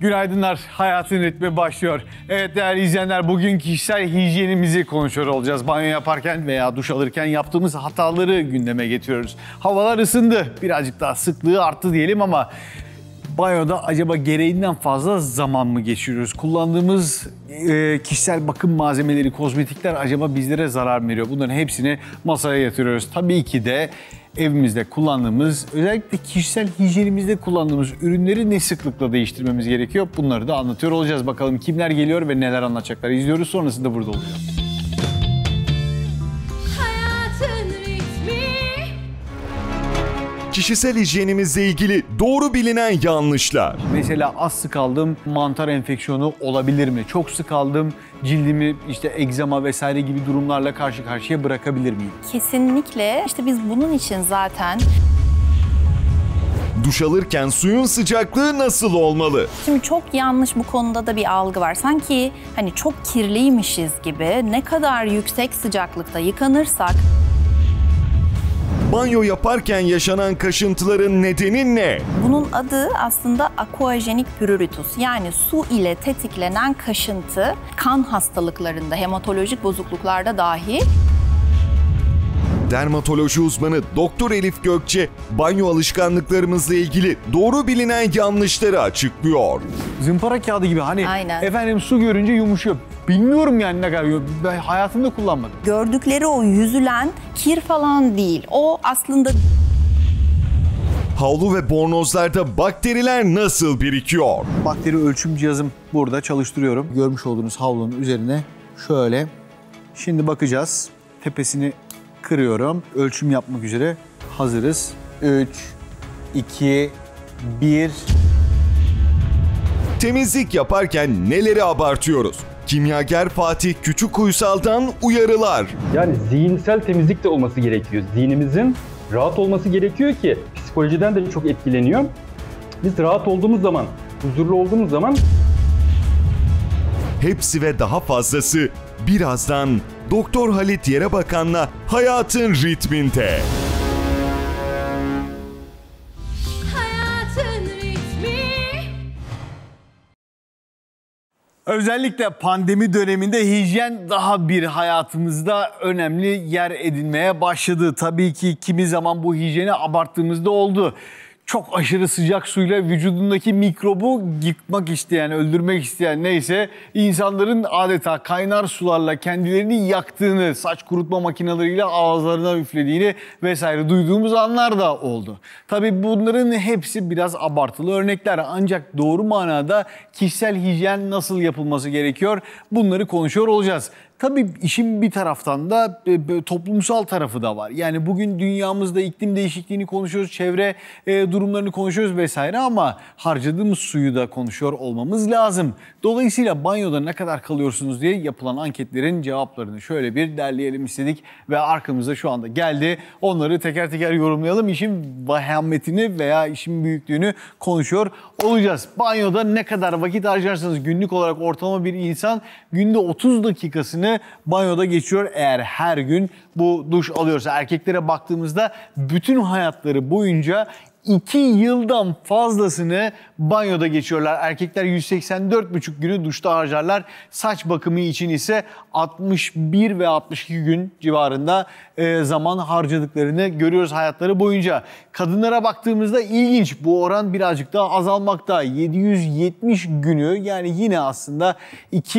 Günaydınlar. Hayatın ritmi başlıyor. Evet değerli izleyenler, bugün kişisel hijyenimizi konuşuyor olacağız. Banyo yaparken veya duş alırken yaptığımız hataları gündeme getiriyoruz. Havalar ısındı. Birazcık daha sıklığı arttı diyelim ama banyoda acaba gereğinden fazla zaman mı geçiriyoruz? Kullandığımız kişisel bakım malzemeleri, kozmetikler acaba bizlere zarar mı veriyor? Bunların hepsini masaya yatırıyoruz. Tabii ki de evimizde kullandığımız, özellikle kişisel hijyenimizde kullandığımız ürünleri ne sıklıkla değiştirmemiz gerekiyor? Bunları da anlatıyor olacağız. Bakalım kimler geliyor ve neler anlatacaklar. İzliyoruz, sonrasında burada olacağız. Kişisel hijyenimizle ilgili doğru bilinen yanlışlar. Mesela az sık aldım, mantar enfeksiyonu olabilir mi? Çok sık aldım, cildimi işte egzama vesaire gibi durumlarla karşı karşıya bırakabilir miyim? Kesinlikle. İşte biz bunun için zaten... Duş alırken suyun sıcaklığı nasıl olmalı? Şimdi çok yanlış bu konuda da bir algı var. Sanki hani çok kirliymişiz gibi, ne kadar yüksek sıcaklıkta yıkanırsak... Banyo yaparken yaşanan kaşıntıların nedeni ne? Bunun adı aslında aquajenik pruritus, yani su ile tetiklenen kaşıntı, kan hastalıklarında, hematolojik bozukluklarda dahi. Dermatoloji uzmanı Doktor Elif Gökçe, banyo alışkanlıklarımızla ilgili doğru bilinen yanlışları açıklıyor. Zımpara kağıdı gibi hani Aynen. Efendim su görünce yumuşuyor. Bilmiyorum yani ne kadar, ben hayatımda kullanmadım. Gördükleri o yüzülen kir falan değil. O aslında... Havlu ve bornozlarda bakteriler nasıl birikiyor? Bakteri ölçüm cihazım burada, çalıştırıyorum. Görmüş olduğunuz havlunun üzerine şöyle. Şimdi bakacağız. Tepesini kırıyorum. Ölçüm yapmak üzere hazırız. 3, 2, 1... Temizlik yaparken neleri abartıyoruz? Kimyager Fatih Küçükuysal'dan uyarılar. Yani zihinsel temizlik de olması gerekiyor. Zihnimizin rahat olması gerekiyor ki psikolojiden de çok etkileniyor. Biz rahat olduğumuz zaman, huzurlu olduğumuz zaman... Hepsi ve daha fazlası birazdan Doktor Halit Yerebakan'la Hayatın Ritminde. Özellikle pandemi döneminde hijyen daha bir hayatımızda önemli yer edinmeye başladı. Tabii ki kimi zaman bu hijyeni abarttığımızda oldu. Çok aşırı sıcak suyla vücudundaki mikrobu yıkmak isteyen, öldürmek isteyen neyse insanların adeta kaynar sularla kendilerini yaktığını, saç kurutma makineleriyle ağızlarına üflediğini vesaire duyduğumuz anlar da oldu. Tabii bunların hepsi biraz abartılı örnekler, ancak doğru manada kişisel hijyen nasıl yapılması gerekiyor, bunları konuşuyor olacağız. Tabii işin bir taraftan da toplumsal tarafı da var. Yani bugün dünyamızda iklim değişikliğini konuşuyoruz, çevre durumlarını konuşuyoruz vesaire ama harcadığımız suyu da konuşuyor olmamız lazım. Dolayısıyla banyoda ne kadar kalıyorsunuz diye yapılan anketlerin cevaplarını şöyle bir derleyelim istedik ve arkamızda şu anda geldi. Onları teker teker yorumlayalım. İşin vahametini veya işin büyüklüğünü konuşuyor olacağız. Banyoda ne kadar vakit harcarsanız, günlük olarak ortalama bir insan günde 30 dakikasını banyoda geçiyor eğer her gün bu duş alıyorsa. Erkeklere baktığımızda bütün hayatları boyunca 2 yıldan fazlasını banyoda geçiyorlar. Erkekler 184,5 günü duşta harcarlar. Saç bakımı için ise 61 ve 62 gün civarında zaman harcadıklarını görüyoruz hayatları boyunca. Kadınlara baktığımızda ilginç, bu oran birazcık daha azalmakta. 770 günü, yani yine aslında 2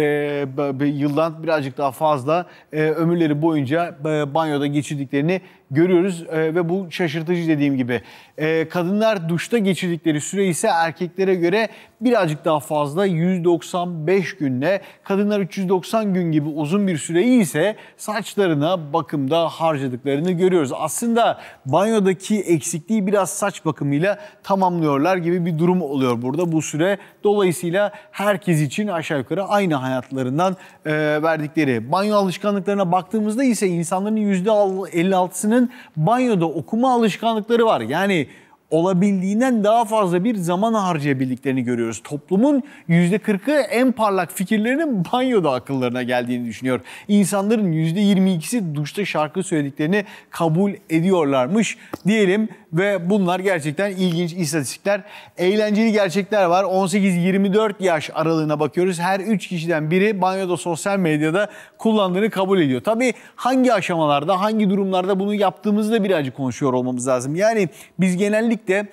yıldan birazcık daha fazla ömürleri boyunca banyoda geçirdiklerini görüyoruz ve bu şaşırtıcı dediğim gibi. Kadınlar duşta geçirdikleri süre ise erkeklere göre birazcık daha fazla, 195 günle, kadınlar 390 gün gibi uzun bir süreyi ise saçlarına bakımda harcadıklarını görüyoruz. Aslında banyodaki eksikliği biraz saç bakımıyla tamamlıyorlar gibi bir durum oluyor burada bu süre. Dolayısıyla herkes için aşağı yukarı aynı hayatlarından verdikleri. Banyo alışkanlıklarına baktığımızda ise insanların %56'sının banyoda okuma alışkanlıkları var. Yani olabildiğinden daha fazla bir zaman harcayabildiklerini görüyoruz. Toplumun %40'ı en parlak fikirlerinin banyoda akıllarına geldiğini düşünüyor. İnsanların %22'si duşta şarkı söylediklerini kabul ediyorlarmış diyelim ve bunlar gerçekten ilginç istatistikler. Eğlenceli gerçekler var. 18-24 yaş aralığına bakıyoruz. Her 3 kişiden biri banyoda sosyal medyada kullandığını kabul ediyor. Tabii hangi aşamalarda, hangi durumlarda bunu yaptığımızı da birazcık konuşuyor olmamız lazım. Yani biz genellikle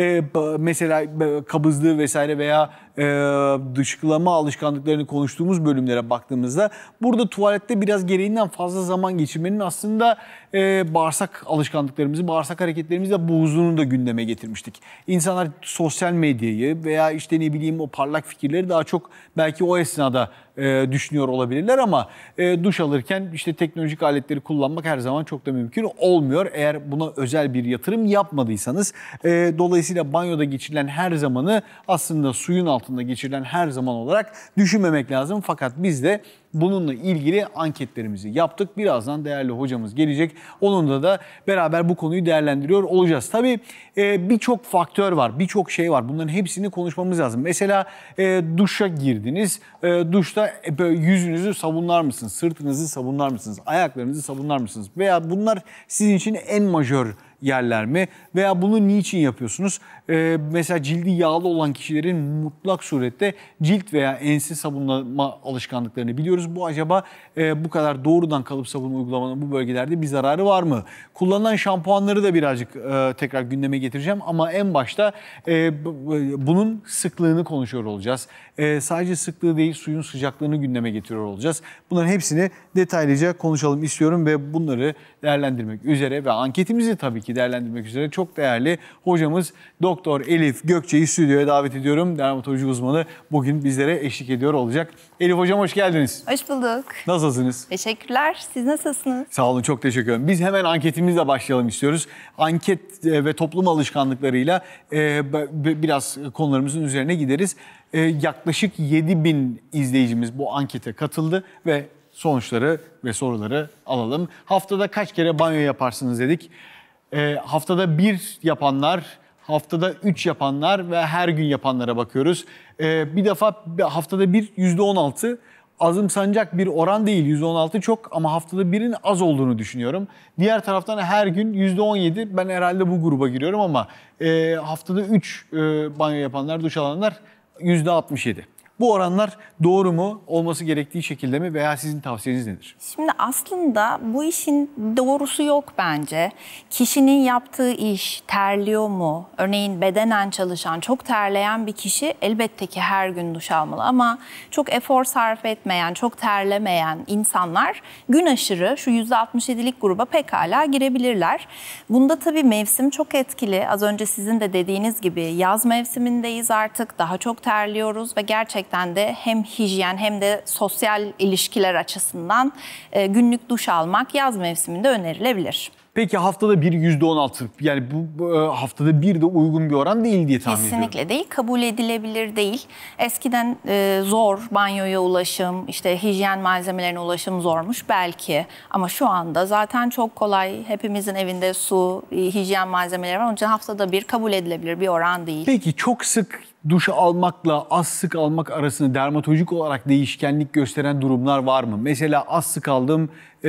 mesela kabızlığı vesaire veya dışkılama alışkanlıklarını konuştuğumuz bölümlere baktığımızda burada tuvalette biraz gereğinden fazla zaman geçirmenin aslında bağırsak alışkanlıklarımızı, bağırsak hareketlerimizle bozduğunu da gündeme getirmiştik. İnsanlar sosyal medyayı veya işte ne bileyim o parlak fikirleri daha çok belki o esnada düşünüyor olabilirler ama duş alırken işte teknolojik aletleri kullanmak her zaman çok da mümkün olmuyor. Eğer buna özel bir yatırım yapmadıysanız. Dolayısıyla banyoda geçirilen her zamanı aslında suyun altında geçirilen her zaman olarak düşünmemek lazım. Fakat biz de bununla ilgili anketlerimizi yaptık. Birazdan değerli hocamız gelecek. Onunla da beraber bu konuyu değerlendiriyor olacağız. Tabii birçok faktör var, birçok şey var. Bunların hepsini konuşmamız lazım. Mesela duşa girdiniz. Duşta yüzünüzü sabunlar mısınız? Sırtınızı sabunlar mısınız? Ayaklarınızı sabunlar mısınız? Veya bunlar sizin için en majör yerler mi? Veya bunu niçin yapıyorsunuz? Mesela cildi yağlı olan kişilerin mutlak surette cilt veya ense sabunlama alışkanlıklarını biliyoruz. Bu acaba bu kadar doğrudan kalıp sabun uygulamanın bu bölgelerde bir zararı var mı? Kullanılan şampuanları da birazcık tekrar gündeme getireceğim ama en başta bunun sıklığını konuşuyor olacağız. Sadece sıklığı değil, suyun sıcaklığını gündeme getiriyor olacağız. Bunların hepsini detaylıca konuşalım istiyorum ve bunları değerlendirmek üzere ve anketimizi tabii ki değerlendirmek üzere çok değerli hocamız Doktor Elif Gökçe'yi stüdyoya davet ediyorum. Dermatoloji uzmanı bugün bizlere eşlik ediyor olacak. Elif hocam hoş geldiniz. Hoş bulduk. Nasılsınız? Teşekkürler. Siz nasılsınız? Sağ olun, çok teşekkür ederim. Biz hemen anketimizle başlayalım istiyoruz. Anket ve toplum alışkanlıklarıyla biraz konularımızın üzerine gideriz. Yaklaşık 7.000 izleyicimiz bu ankete katıldı ve sonuçları ve soruları alalım. Haftada kaç kere banyo yaparsınız dedik. Haftada 1 yapanlar, haftada 3 yapanlar ve her gün yapanlara bakıyoruz. Bir defa haftada 1 %16 azımsanacak bir oran değil. %16 çok ama haftada 1'in az olduğunu düşünüyorum. Diğer taraftan her gün %17, ben herhalde bu gruba giriyorum ama haftada 3 banyo yapanlar, duş alanlar %67. Bu oranlar doğru mu? Olması gerektiği şekilde mi? Veya sizin tavsiyeniz nedir? Şimdi aslında bu işin doğrusu yok bence. Kişinin yaptığı iş terliyor mu? Örneğin bedenen çalışan, çok terleyen bir kişi elbette ki her gün duş almalı. Ama çok efor sarf etmeyen, çok terlemeyen insanlar gün aşırı şu %67'lik gruba pekala girebilirler. Bunda tabii mevsim çok etkili. Az önce sizin de dediğiniz gibi yaz mevsimindeyiz artık. Daha çok terliyoruz ve gerçekten de hem hijyen hem de sosyal ilişkiler açısından günlük duş almak yaz mevsiminde önerilebilir. Peki haftada 1 %16, yani bu haftada 1 de uygun bir oran değil diye tahmin ediyorum. Kesinlikle değil, kabul edilebilir değil. Eskiden zor banyoya ulaşım, işte hijyen malzemelerine ulaşım zormuş belki. Ama şu anda zaten çok kolay, hepimizin evinde su, hijyen malzemeleri var. Onun için haftada 1 kabul edilebilir bir oran değil. Peki çok sık duş almakla az sık almak arasında dermatolojik olarak değişkenlik gösteren durumlar var mı? Mesela az sık aldım,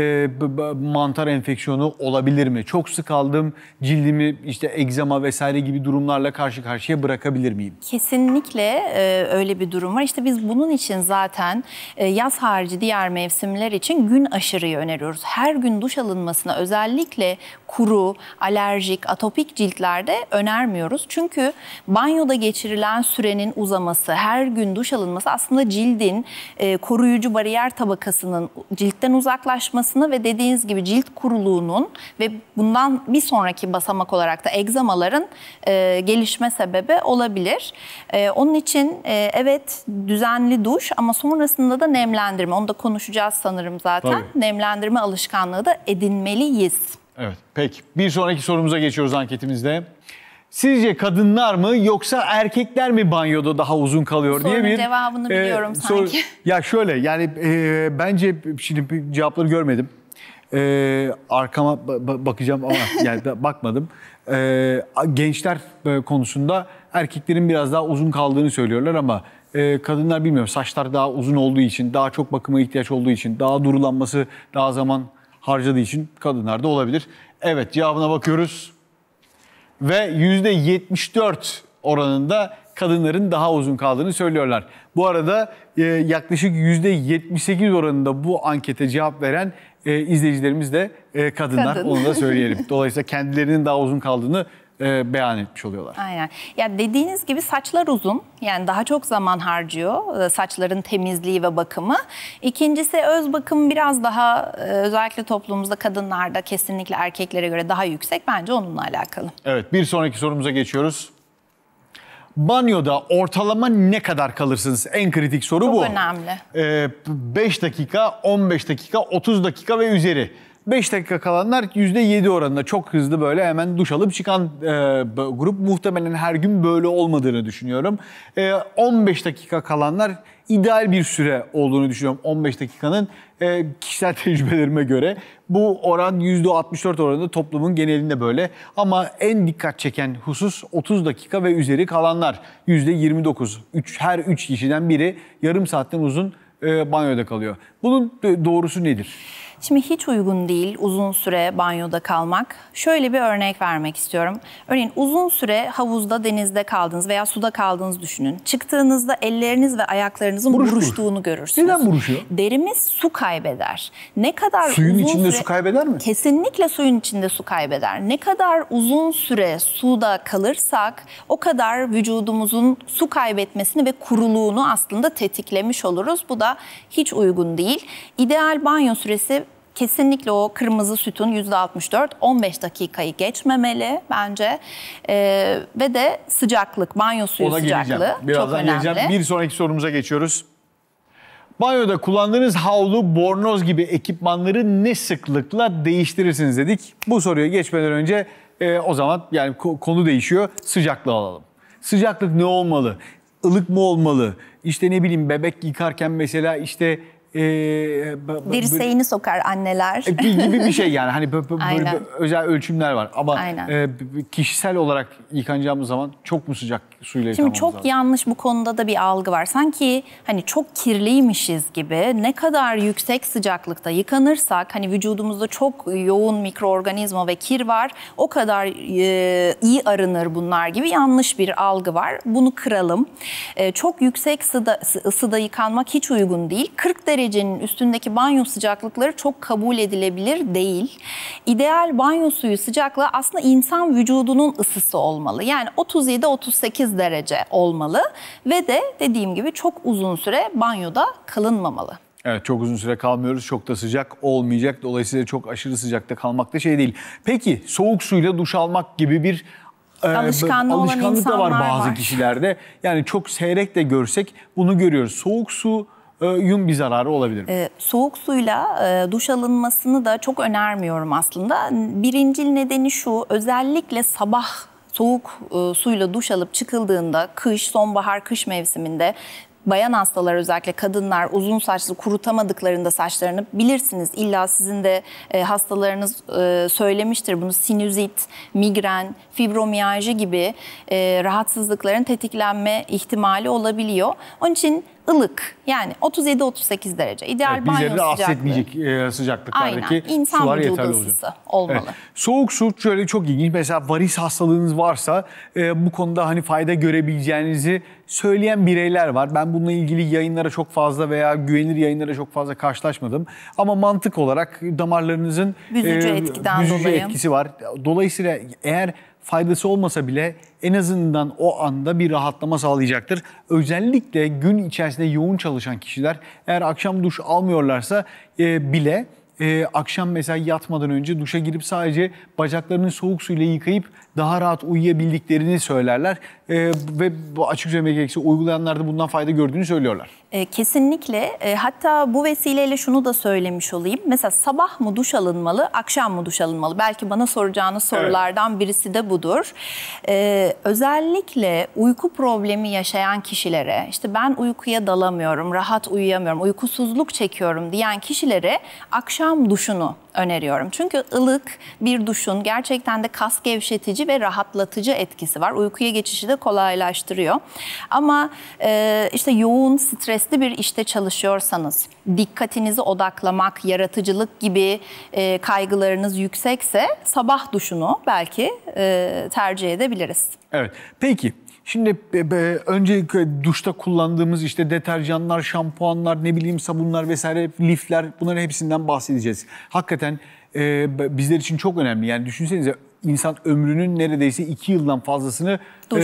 mantar enfeksiyonu olabilir mi? Çok sık aldım, cildimi işte egzama vesaire gibi durumlarla karşı karşıya bırakabilir miyim? Kesinlikle öyle bir durum var. İşte biz bunun için zaten yaz harici diğer mevsimler için gün aşırıyı öneriyoruz. Her gün duş alınmasını özellikle kuru, alerjik, atopik ciltlerde önermiyoruz. Çünkü banyoda geçirilen sürenin uzaması, her gün duş alınması aslında cildin koruyucu bariyer tabakasının ciltten uzaklaşmasını ve dediğiniz gibi cilt kuruluğunun ve bundan bir sonraki basamak olarak da egzamaların gelişme sebebi olabilir. Onun için evet düzenli duş ama sonrasında da nemlendirme. Onu da konuşacağız sanırım zaten. Tabii. Nemlendirme alışkanlığı da edinmeliyiz. Evet, peki. Bir sonraki sorumuza geçiyoruz anketimizde. Sizce kadınlar mı yoksa erkekler mi banyoda daha uzun kalıyor diye bir... cevabını biliyorum sanki. Ya şöyle yani bence şimdi cevapları görmedim. Arkama bakacağım ama yani bakmadım. Gençler konusunda erkeklerin biraz daha uzun kaldığını söylüyorlar ama kadınlar bilmiyorum, saçlar daha uzun olduğu için, daha çok bakıma ihtiyaç olduğu için, daha durulanması daha zaman harcadığı için kadınlarda olabilir. Evet, cevabına bakıyoruz ve %74 oranında kadınların daha uzun kaldığını söylüyorlar. Bu arada yaklaşık %78 oranında bu ankete cevap veren izleyicilerimiz de kadınlar. Kadın. Onu da söyleyelim. Dolayısıyla kendilerinin daha uzun kaldığını beyan etmiş oluyorlar. Aynen. Ya dediğiniz gibi saçlar uzun. Yani daha çok zaman harcıyor saçların temizliği ve bakımı. İkincisi öz bakım biraz daha özellikle toplumumuzda kadınlarda kesinlikle erkeklere göre daha yüksek. Bence onunla alakalı. Evet, bir sonraki sorumuza geçiyoruz. Banyoda ortalama ne kadar kalırsınız? En kritik soru bu. Çok önemli. 5 dakika, 15 dakika, 30 dakika ve üzeri. 5 dakika kalanlar %7 oranında çok hızlı böyle hemen duş alıp çıkan grup. Muhtemelen her gün böyle olmadığını düşünüyorum. 15 dakika kalanlar ideal bir süre olduğunu düşünüyorum. 15 dakikanın kişisel tecrübelerime göre. Bu oran %64 oranında toplumun genelinde böyle. Ama en dikkat çeken husus 30 dakika ve üzeri kalanlar %29. Her 3 kişiden biri yarım saatten uzun banyoda kalıyor. Bunun doğrusu nedir? Şimdi hiç uygun değil uzun süre banyoda kalmak. Şöyle bir örnek vermek istiyorum. Örneğin uzun süre havuzda, denizde kaldınız veya suda kaldığınızı düşünün. Çıktığınızda elleriniz ve ayaklarınızın buruştuğunu görürsünüz. Neden buruşuyor? Derimiz su kaybeder. Ne kadar Suyun uzun içinde süre... su kaybeder mi? Kesinlikle suyun içinde su kaybeder. Ne kadar uzun süre suda kalırsak o kadar vücudumuzun su kaybetmesini ve kuruluğunu aslında tetiklemiş oluruz. Bu da hiç uygun değil. İdeal banyo süresi kesinlikle o kırmızı sütun %64, 15 dakikayı geçmemeli bence. Ve de sıcaklık, banyo suyu Ona sıcaklığı geleceğim. Birazdan çok önemli. geleceğim. Bir sonraki sorumuza geçiyoruz. Banyoda kullandığınız havlu, bornoz gibi ekipmanları ne sıklıkla değiştirirsiniz dedik. Bu soruya geçmeden önce o zaman yani konu değişiyor. Sıcaklığı alalım. Sıcaklık ne olmalı? Ilık mı olmalı? İşte ne bileyim, bebek yıkarken mesela işte Dirseğini sokar anneler. gibi bir şey yani. Hani böyle Aynen. özel ölçümler var. Ama Aynen. kişisel olarak yıkanacağımız zaman çok mu sıcak suyla Şimdi yıkamamız çok lazım? yanlış, bu konuda da bir algı var. Sanki hani çok kirliymişiz gibi, ne kadar yüksek sıcaklıkta yıkanırsak hani vücudumuzda çok yoğun mikroorganizma ve kir var, o kadar iyi arınır bunlar gibi yanlış bir algı var. Bunu kıralım. Çok yüksek ısıda yıkanmak hiç uygun değil. 40 derecenin üstündeki banyo sıcaklıkları çok kabul edilebilir değil. İdeal banyo suyu sıcaklığı aslında insan vücudunun ısısı olmalı. Yani 37-38 derece olmalı ve de dediğim gibi çok uzun süre banyoda kalınmamalı. Evet, çok uzun süre kalmıyoruz. Çok da sıcak olmayacak. Dolayısıyla çok aşırı sıcakta kalmak da şey değil. Peki soğuk suyla duş almak gibi bir Alışkanlığı olan alışkanlık da var insanlar bazı var. kişilerde. Yani çok seyrek de görsek bunu görüyoruz. Soğuk suyun bir zararı olabilir. Soğuk suyla duş alınmasını da çok önermiyorum aslında. Birincil nedeni şu: özellikle sabah soğuk suyla duş alıp çıkıldığında, sonbahar, kış mevsiminde bayan hastalar, özellikle kadınlar uzun saçlı kurutamadıklarında saçlarını, bilirsiniz illa sizin de hastalarınız söylemiştir bunu, sinüzit, migren, fibromiyalji gibi rahatsızlıkların tetiklenme ihtimali olabiliyor. Onun için ılık, yani 37-38 derece ideal Evet, banyo bizleri rahatsız sıcaklığı. etmeyecek sıcaklıklardaki Aynen, insan sular vücudu yeterli olacak. ısısı olmalı. Evet. Soğuk su şöyle çok ilginç. Mesela varis hastalığınız varsa bu konuda hani fayda görebileceğinizi söyleyen bireyler var. Ben bununla ilgili yayınlara çok fazla veya güvenilir yayınlara çok fazla karşılaşmadım. Ama mantık olarak damarlarınızın Büzücü etkiden dolayı. etkisi var. Dolayısıyla eğer faydası olmasa bile en azından o anda bir rahatlama sağlayacaktır. Özellikle gün içerisinde yoğun çalışan kişiler eğer akşam duş almıyorlarsa bile akşam mesela yatmadan önce duşa girip sadece bacaklarını soğuk suyla yıkayıp daha rahat uyuyabildiklerini söylerler. Ve bu açık söylemek gerekirse uygulayanlar da bundan fayda gördüğünü söylüyorlar. Kesinlikle. Hatta bu vesileyle şunu da söylemiş olayım. Mesela sabah mı duş alınmalı, akşam mı duş alınmalı? Belki bana soracağınız sorulardan birisi de budur. Özellikle uyku problemi yaşayan kişilere, işte ben uykuya dalamıyorum, rahat uyuyamıyorum, uykusuzluk çekiyorum diyen kişilere akşam duşunu öneriyorum. Çünkü ılık bir duşun gerçekten de kas gevşetici ve rahatlatıcı etkisi var. Uykuya geçişi de kolaylaştırıyor. Ama işte yoğun, stresli bir işte çalışıyorsanız, dikkatinizi odaklamak, yaratıcılık gibi kaygılarınız yüksekse sabah duşunu belki tercih edebiliriz. Evet. Peki. Şimdi önce duşta kullandığımız işte deterjanlar, şampuanlar, ne bileyim sabunlar vesaire, lifler, bunların hepsinden bahsedeceğiz. Hakikaten bizler için çok önemli. Yani düşünsenize, insan ömrünün neredeyse 2 yıldan fazlasını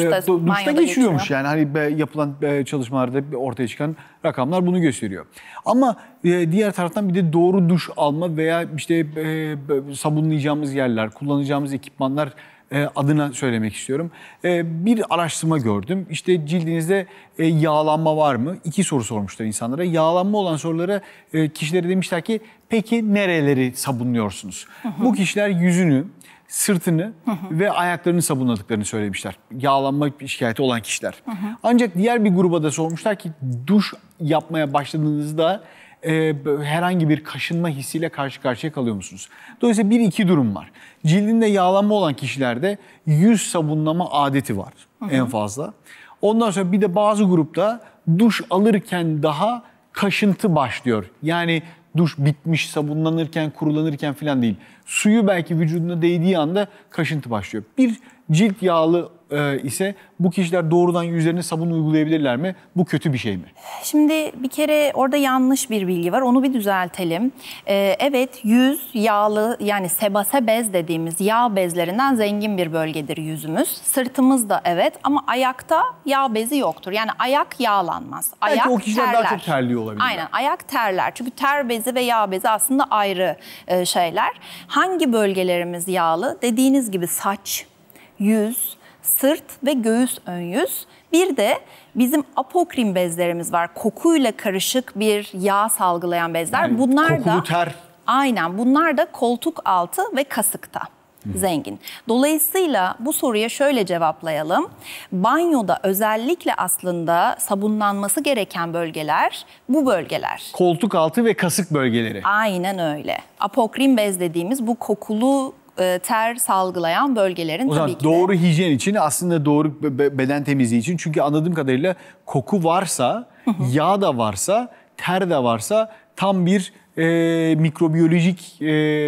duşta geçiriyormuş. Yani hani yapılan çalışmalarda ortaya çıkan rakamlar bunu gösteriyor. Ama diğer taraftan bir de doğru duş alma veya işte sabunlayacağımız yerler, kullanacağımız ekipmanlar adına söylemek istiyorum. Bir araştırma gördüm. İşte cildinizde yağlanma var mı? 2 soru sormuşlar insanlara. Yağlanma olan sorulara kişilere demişler ki peki nereleri sabunluyorsunuz? Bu kişiler yüzünü, sırtını ve ayaklarını sabunladıklarını söylemişler. Yağlanma şikayeti olan kişiler. Ancak diğer bir gruba da sormuşlar ki duş yapmaya başladığınızda herhangi bir kaşınma hissiyle karşı karşıya kalıyor musunuz? Dolayısıyla 1-2 durum var. Cildinde yağlanma olan kişilerde yüz sabunlama adeti var en fazla. Ondan sonra bir de bazı grupta duş alırken daha kaşıntı başlıyor. Yani duş bitmiş, sabunlanırken, kurulanırken falan değil. Suyu belki vücuduna değdiği anda kaşıntı başlıyor. Bir cilt yağlı ise bu kişiler doğrudan yüzlerine sabun uygulayabilirler mi? Bu kötü bir şey mi? Şimdi bir kere orada yanlış bir bilgi var. Onu bir düzeltelim. Evet, yüz yağlı, yani sebase bez dediğimiz yağ bezlerinden zengin bir bölgedir yüzümüz. Sırtımız da evet, ama ayakta yağ bezi yoktur. Yani ayak yağlanmaz. Belki ayak o kişiler terler. daha çok terliyor olabilir. Aynen, ayak terler. Çünkü ter bezi ve yağ bezi aslında ayrı şeyler. Hangi bölgelerimiz yağlı? Dediğiniz gibi saç, yüz, sırt ve göğüs ön yüz. Bir de bizim apokrin bezlerimiz var. Kokuyla karışık bir yağ salgılayan bezler. Yani bunlar kokulu da ter. Aynen, bunlar da koltuk altı ve kasıkta zengin. Dolayısıyla bu soruya şöyle cevaplayalım. Banyoda özellikle aslında sabunlanması gereken bölgeler bu bölgeler. Koltuk altı ve kasık bölgeleri. Aynen öyle. Apokrin bez dediğimiz bu kokulu ter salgılayan bölgelerin O zaman tabii ki doğru hijyen için, aslında doğru beden temizliği için. Çünkü anladığım kadarıyla koku varsa, yağ da varsa, ter de varsa tam bir mikrobiyolojik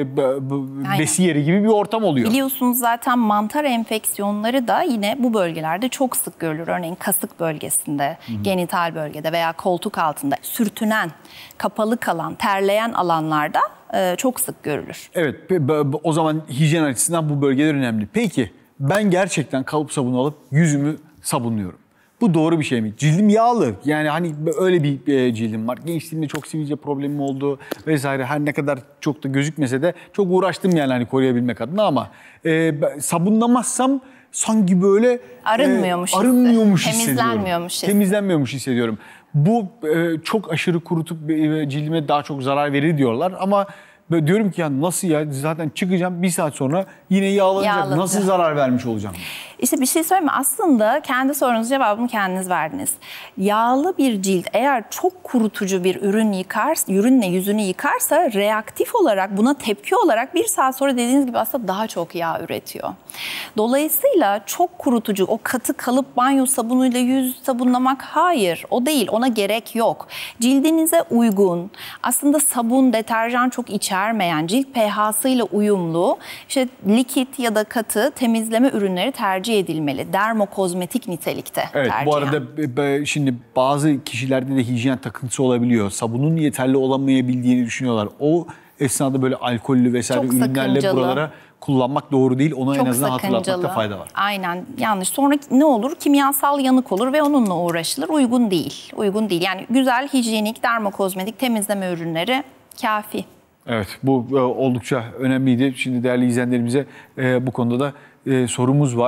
besi yeri gibi bir ortam oluyor. Biliyorsunuz zaten mantar enfeksiyonları da yine bu bölgelerde çok sık görülür. Örneğin kasık bölgesinde, genital bölgede veya koltuk altında sürtünen, kapalı kalan, terleyen alanlarda çok sık görülür. Evet, o zaman hijyen açısından bu bölgeler önemli. Peki ben gerçekten kalıp sabunu alıp yüzümü sabunluyorum. Bu doğru bir şey mi? Cildim yağlı. Yani hani öyle bir cildim var. Gençliğimde çok sivilce problemim oldu vesaire. Her ne kadar çok da gözükmese de çok uğraştım yani hani koruyabilmek adına, ama sabunlamazsam sanki böyle arınmıyormuş hissediyorum. Temizlenmiyormuş hissediyorum. Bu çok aşırı kurutup cildime daha çok zarar verir diyorlar, ama böyle diyorum ki ya nasıl ya, zaten çıkacağım 1 saat sonra yine yağlanacak. Nasıl zarar vermiş olacağım? İşte bir şey söyleyeyim mi? Aslında kendi sorunuzun cevabını kendiniz verdiniz. Yağlı bir cilt eğer çok kurutucu bir ürünle yüzünü yıkarsa reaktif olarak, buna tepki olarak 1 saat sonra dediğiniz gibi aslında daha çok yağ üretiyor. Dolayısıyla çok kurutucu, o katı kalıp banyo sabunuyla yüz sabunlamak, hayır o değil, ona gerek yok. Cildinize uygun, aslında sabun, deterjan çok içermeyen, cilt pH'sıyla uyumlu, işte likit ya da katı temizleme ürünleri tercih edilmeli. Dermokozmetik nitelikte evet, tercihen. Bu arada şimdi bazı kişilerde de hijyen takıntısı olabiliyor. Sabunun yeterli olamayabildiğini düşünüyorlar. O esnada böyle alkollü vesaire çok ürünlerle sakıncalı. Buralara kullanmak doğru değil. Onu çok en azından sakıncalı. hatırlatmakta fayda var. Aynen, yanlış. Sonra ne olur? Kimyasal yanık olur ve onunla uğraşılır. Uygun değil. Uygun değil. Yani güzel, hijyenik, dermokozmetik temizleme ürünleri kafi. Evet, bu oldukça önemliydi. Şimdi değerli izleyenlerimize bu konuda da sorumuz var.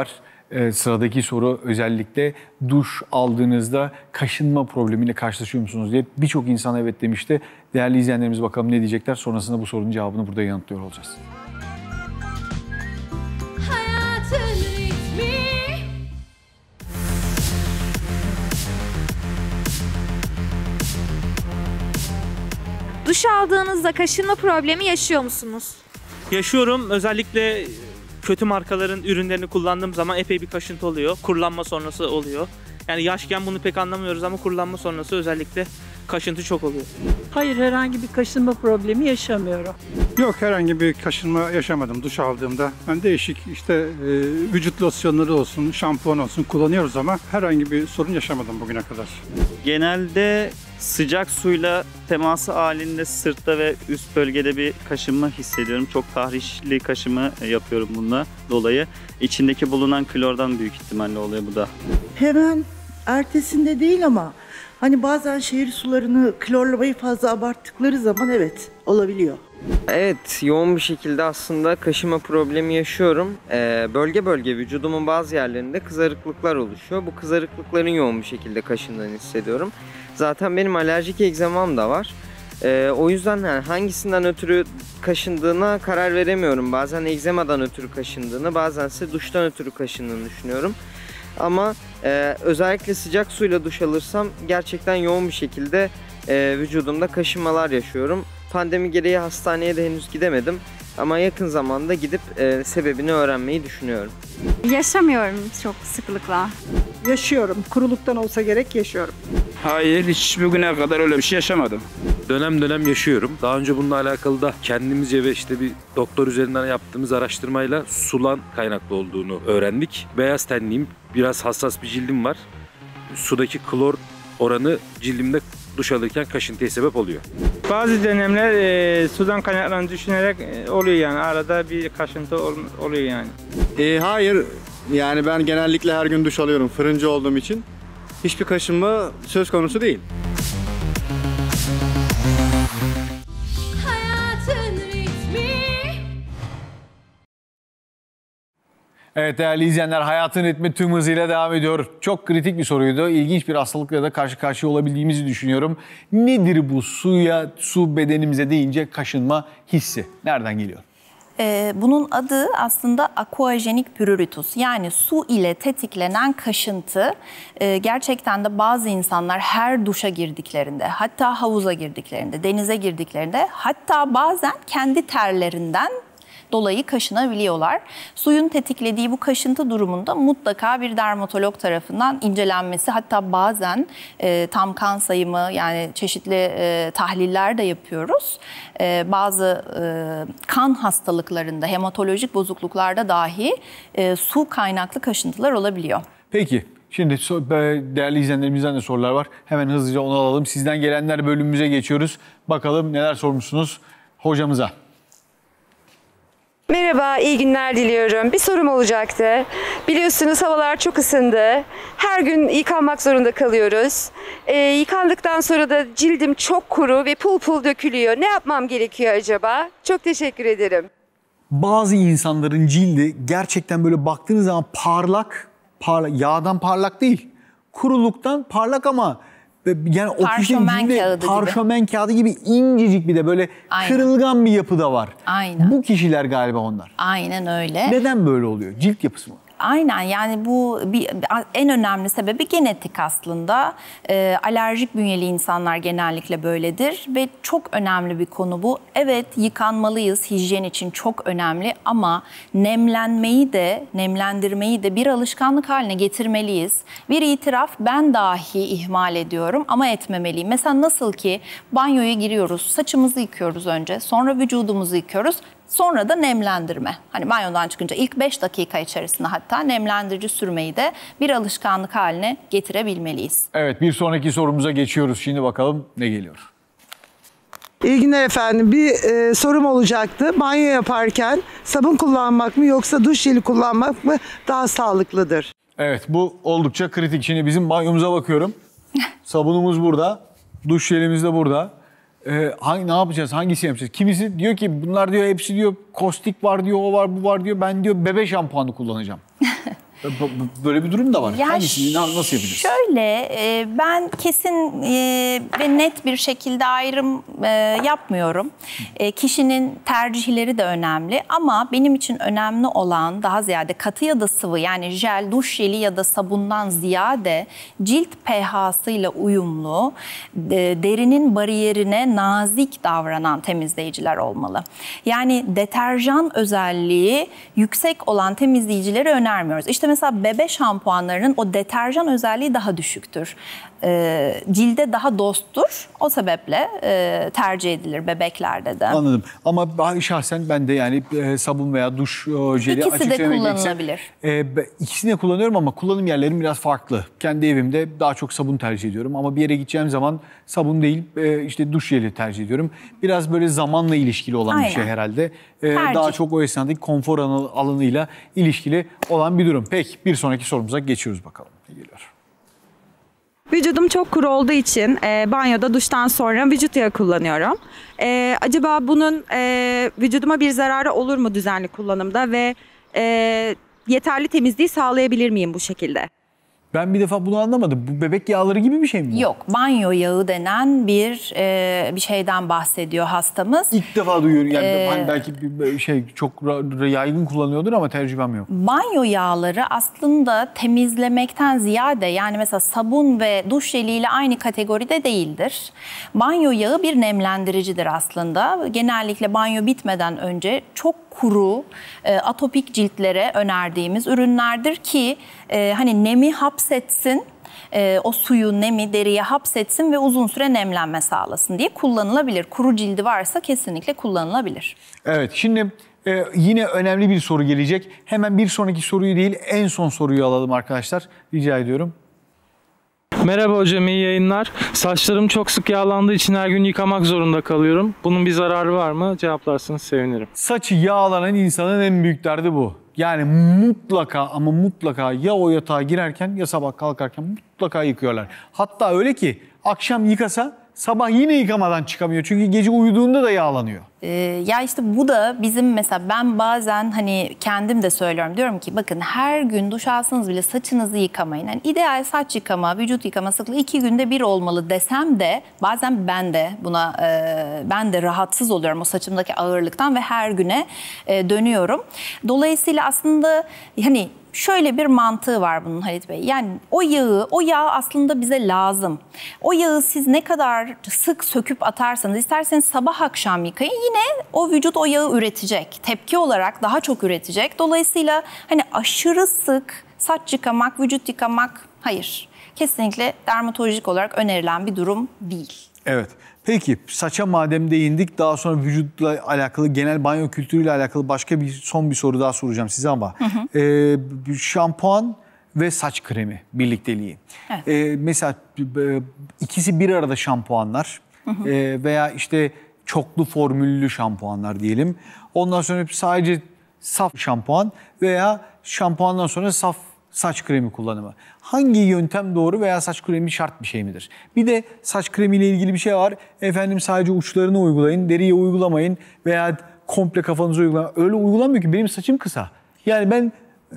Sıradaki soru özellikle duş aldığınızda kaşınma problemiyle karşılaşıyor musunuz diye birçok insan evet demişti. Değerli izleyenlerimiz bakalım ne diyecekler. Sonrasında bu sorunun cevabını burada yanıtlıyor olacağız. Hayatın ritmi. Duş aldığınızda kaşınma problemi yaşıyor musunuz? Yaşıyorum. Özellikle kötü markaların ürünlerini kullandığım zaman epey bir kaşıntı oluyor. Kurulanma sonrası oluyor. Yani yaşken bunu pek anlamıyoruz ama kurulanma sonrası özellikle kaşıntı çok oluyor. Hayır, herhangi bir kaşınma problemi yaşamıyorum. Yok, herhangi bir kaşınma yaşamadım duş aldığımda. Ben değişik vücut losyonları olsun, şampuan olsun kullanıyoruz ama herhangi bir sorun yaşamadım bugüne kadar. Genelde sıcak suyla teması halinde sırtta ve üst bölgede bir kaşınma hissediyorum. Çok tahrişli kaşıma yapıyorum bununla dolayı. İçindeki bulunan klordan büyük ihtimalle oluyor bu da. Hemen ertesinde değil ama hani bazen şehir sularını klorlamayı fazla abarttıkları zaman evet olabiliyor. Evet, yoğun bir şekilde aslında kaşıma problemi yaşıyorum. Bölge bölge vücudumun bazı yerlerinde kızarıklıklar oluşuyor. Bu kızarıklıkların yoğun bir şekilde kaşındığını hissediyorum. Zaten benim alerjik egzamam da var. O yüzden yani hangisinden ötürü kaşındığına karar veremiyorum. Bazen egzamadan ötürü kaşındığını, bazense duştan ötürü kaşındığını düşünüyorum. Ama özellikle sıcak suyla duş alırsam gerçekten yoğun bir şekilde vücudumda kaşınmalar yaşıyorum. Pandemi gereği hastaneye de henüz gidemedim. Ama yakın zamanda gidip sebebini öğrenmeyi düşünüyorum. Yaşamıyorum çok sıklıkla. Yaşıyorum. Kuruluktan olsa gerek yaşıyorum. Hayır, hiç bugüne kadar öyle bir şey yaşamadım. Dönem dönem yaşıyorum. Daha önce bununla alakalı da kendimizce ve işte bir doktor üzerinden yaptığımız araştırmayla sulan kaynaklı olduğunu öğrendik. Beyaz tenliyim, biraz hassas bir cildim var. Sudaki klor oranı cildimde duş alırken kaşıntıya sebep oluyor. Bazı dönemler sudan kaynaklandığını düşünerek oluyor yani. Arada bir kaşıntı oluyor yani. Hayır, yani ben genellikle her gün duş alıyorum fırıncı olduğum için. Hiçbir kaşınma söz konusu değil. Hayatın ritmi. Evet değerli izleyenler, hayatın ritmi tüm hızıyla devam ediyor. Çok kritik bir soruydu. İlginç bir hastalıkla da karşı karşıya olabildiğimizi düşünüyorum. Nedir bu su bedenimize deyince kaşınma hissi? Nereden geliyor? Bunun adı aslında aquajenik pruritus, yani su ile tetiklenen kaşıntı. Gerçekten de bazı insanlar her duşa girdiklerinde, hatta havuza girdiklerinde, denize girdiklerinde, hatta bazen kendi terlerinden dolayı kaşınabiliyorlar. Suyun tetiklediği bu kaşıntı durumunda mutlaka bir dermatolog tarafından incelenmesi, hatta bazen tam kan sayımı, yani çeşitli tahliller de yapıyoruz. Bazı kan hastalıklarında, hematolojik bozukluklarda dahi su kaynaklı kaşıntılar olabiliyor. Peki. Şimdi değerli izleyenlerimizden de sorular var. Hemen hızlıca onu alalım. Sizden gelenler bölümümüze geçiyoruz. Bakalım neler sormuşsunuz hocamıza. Merhaba, iyi günler diliyorum. Bir sorum olacaktı. Biliyorsunuz havalar çok ısındı. Her gün yıkanmak zorunda kalıyoruz. Yıkandıktan sonra da cildim çok kuru ve pul pul dökülüyor. Ne yapmam gerekiyor acaba? Çok teşekkür ederim. Bazı insanların cildi gerçekten böyle baktığınız zaman parlak, yağdan parlak değil. Kuruluktan parlak ama yani o kişinin cildi parşömen kağıdı gibi incecik, bir de böyle kırılgan bir yapı da var. Aynen. Bu kişiler galiba onlar. Aynen öyle. Neden böyle oluyor? Cilt yapısı mı? Aynen, yani bu en önemli sebebi genetik aslında. Alerjik bünyeli insanlar genellikle böyledir ve çok önemli bir konu bu. Evet, yıkanmalıyız, hijyen için çok önemli ama nemlendirmeyi de bir alışkanlık haline getirmeliyiz. Bir itiraf, ben dahi ihmal ediyorum ama etmemeliyim. Mesela nasıl ki banyoya giriyoruz, saçımızı yıkıyoruz önce, sonra vücudumuzu yıkıyoruz. Sonra da nemlendirme. Hani banyodan çıkınca ilk 5 dakika içerisinde hatta nemlendirici sürmeyi de bir alışkanlık haline getirebilmeliyiz. Evet, bir sonraki sorumuza geçiyoruz. Şimdi bakalım ne geliyor? İyi günler efendim. Bir sorum olacaktı. Banyo yaparken sabun kullanmak mı yoksa duş jeli kullanmak mı daha sağlıklıdır? Evet, bu oldukça kritik. Şimdi bizim banyomuza bakıyorum. Sabunumuz burada, duş jelimiz de burada. Ne yapacağız? Hangisini yapacağız? Kimisi diyor ki bunlar diyor hepsi diyor kostik var diyor, o var bu var diyor. Ben diyor bebe şampuanı kullanacağım. Böyle bir durum da var. Ya Hangisini nasıl yapacağız? Şöyle, ben kesin ve net bir şekilde ayrım yapmıyorum. Kişinin tercihleri de önemli ama benim için önemli olan daha ziyade katı ya da sıvı, yani jel, duş jeli ya da sabundan ziyade cilt pH'sıyla uyumlu, derinin bariyerine nazik davranan temizleyiciler olmalı. Yani deterjan özelliği yüksek olan temizleyicileri önermiyoruz. İşte mesela bebe şampuanlarının o deterjan özelliği daha düşüktür. Cilde daha dosttur. O sebeple tercih edilir bebeklerde de. Anladım. Ama şahsen ben de yani sabun veya duş jeli İkisi de kullanılabilir. İkisini de kullanıyorum ama kullanım yerlerim biraz farklı. Kendi evimde daha çok sabun tercih ediyorum ama bir yere gideceğim zaman sabun değil işte duş jeli tercih ediyorum. Biraz böyle zamanla ilişkili olan bir şey herhalde. Daha çok o esnadaki konfor alanıyla ilişkili olan bir durum. Peki bir sonraki sorumuza geçiyoruz bakalım. Geliyor. Vücudum çok kuru olduğu için banyoda duştan sonra vücut yağı kullanıyorum. Acaba bunun vücuduma bir zararı olur mu düzenli kullanımda ve yeterli temizliği sağlayabilir miyim bu şekilde? Ben bir defa bunu anlamadım. Bu bebek yağları gibi bir şey mi bu? Yok, banyo yağı denen bir şeyden bahsediyor hastamız. İlk defa duyuyorum. Yani hani belki bir şey çok yaygın kullanıyordur ama tecrübem yok. Banyo yağları aslında temizlemekten ziyade, yani mesela sabun ve duş jeliyle aynı kategoride değildir. Banyo yağı bir nemlendiricidir aslında. Genellikle banyo bitmeden önce çok kuru, atopik ciltlere önerdiğimiz ürünlerdir ki hani nemi hapsetsin, o suyu, nemi deriye hapsetsin ve uzun süre nemlenme sağlasın diye kullanılabilir. Kuru cildi varsa kesinlikle kullanılabilir. Evet, şimdi yine önemli bir soru gelecek. Hemen bir sonraki soruyu değil, en son soruyu alalım arkadaşlar. Rica ediyorum. Merhaba hocam, iyi yayınlar. Saçlarım çok sık yağlandığı için her gün yıkamak zorunda kalıyorum. Bunun bir zararı var mı? Cevaplarsanız sevinirim. Saçı yağlanan insanın en büyük derdi bu. Yani mutlaka ama mutlaka ya o yatağa girerken ya sabah kalkarken mutlaka yıkıyorlar. Hatta öyle ki akşam yıkasa sabah yine yıkamadan çıkamıyor. Çünkü gece uyuduğunda da yağlanıyor. Ya işte bu da bizim, mesela ben bazen hani kendim de söylüyorum. Diyorum ki bakın, her gün duş alsanız bile saçınızı yıkamayın. Yani ideal saç yıkama, vücut yıkama sıklığı 2 günde bir olmalı desem de bazen ben de rahatsız oluyorum o saçımdaki ağırlıktan ve her güne dönüyorum. Dolayısıyla aslında hani şöyle bir mantığı var bunun Halit Bey. Yani o yağ aslında bize lazım. O yağı siz ne kadar sık söküp atarsanız, isterseniz sabah akşam yıkayın, yine o vücut o yağı üretecek. Tepki olarak daha çok üretecek. Dolayısıyla hani aşırı sık saç yıkamak, vücut yıkamak hayır. Kesinlikle dermatolojik olarak önerilen bir durum değil. Evet. Peki saça madem değindik, daha sonra vücutla alakalı, genel banyo kültürüyle alakalı başka son bir soru daha soracağım size ama. Şampuan ve saç kremi birlikteliği. Evet. Mesela ikisi bir arada şampuanlar veya işte çoklu formüllü şampuanlar diyelim. Ondan sonra sadece saf şampuan veya şampuandan sonra saf saç kremi kullanımı. Hangi yöntem doğru veya saç kremi şart bir şey midir? Bir de saç kremiyle ilgili bir şey var. Efendim sadece uçlarını uygulayın, deriye uygulamayın veya komple kafanıza uygulayın. Öyle uygulanmıyor ki, benim saçım kısa. Yani ben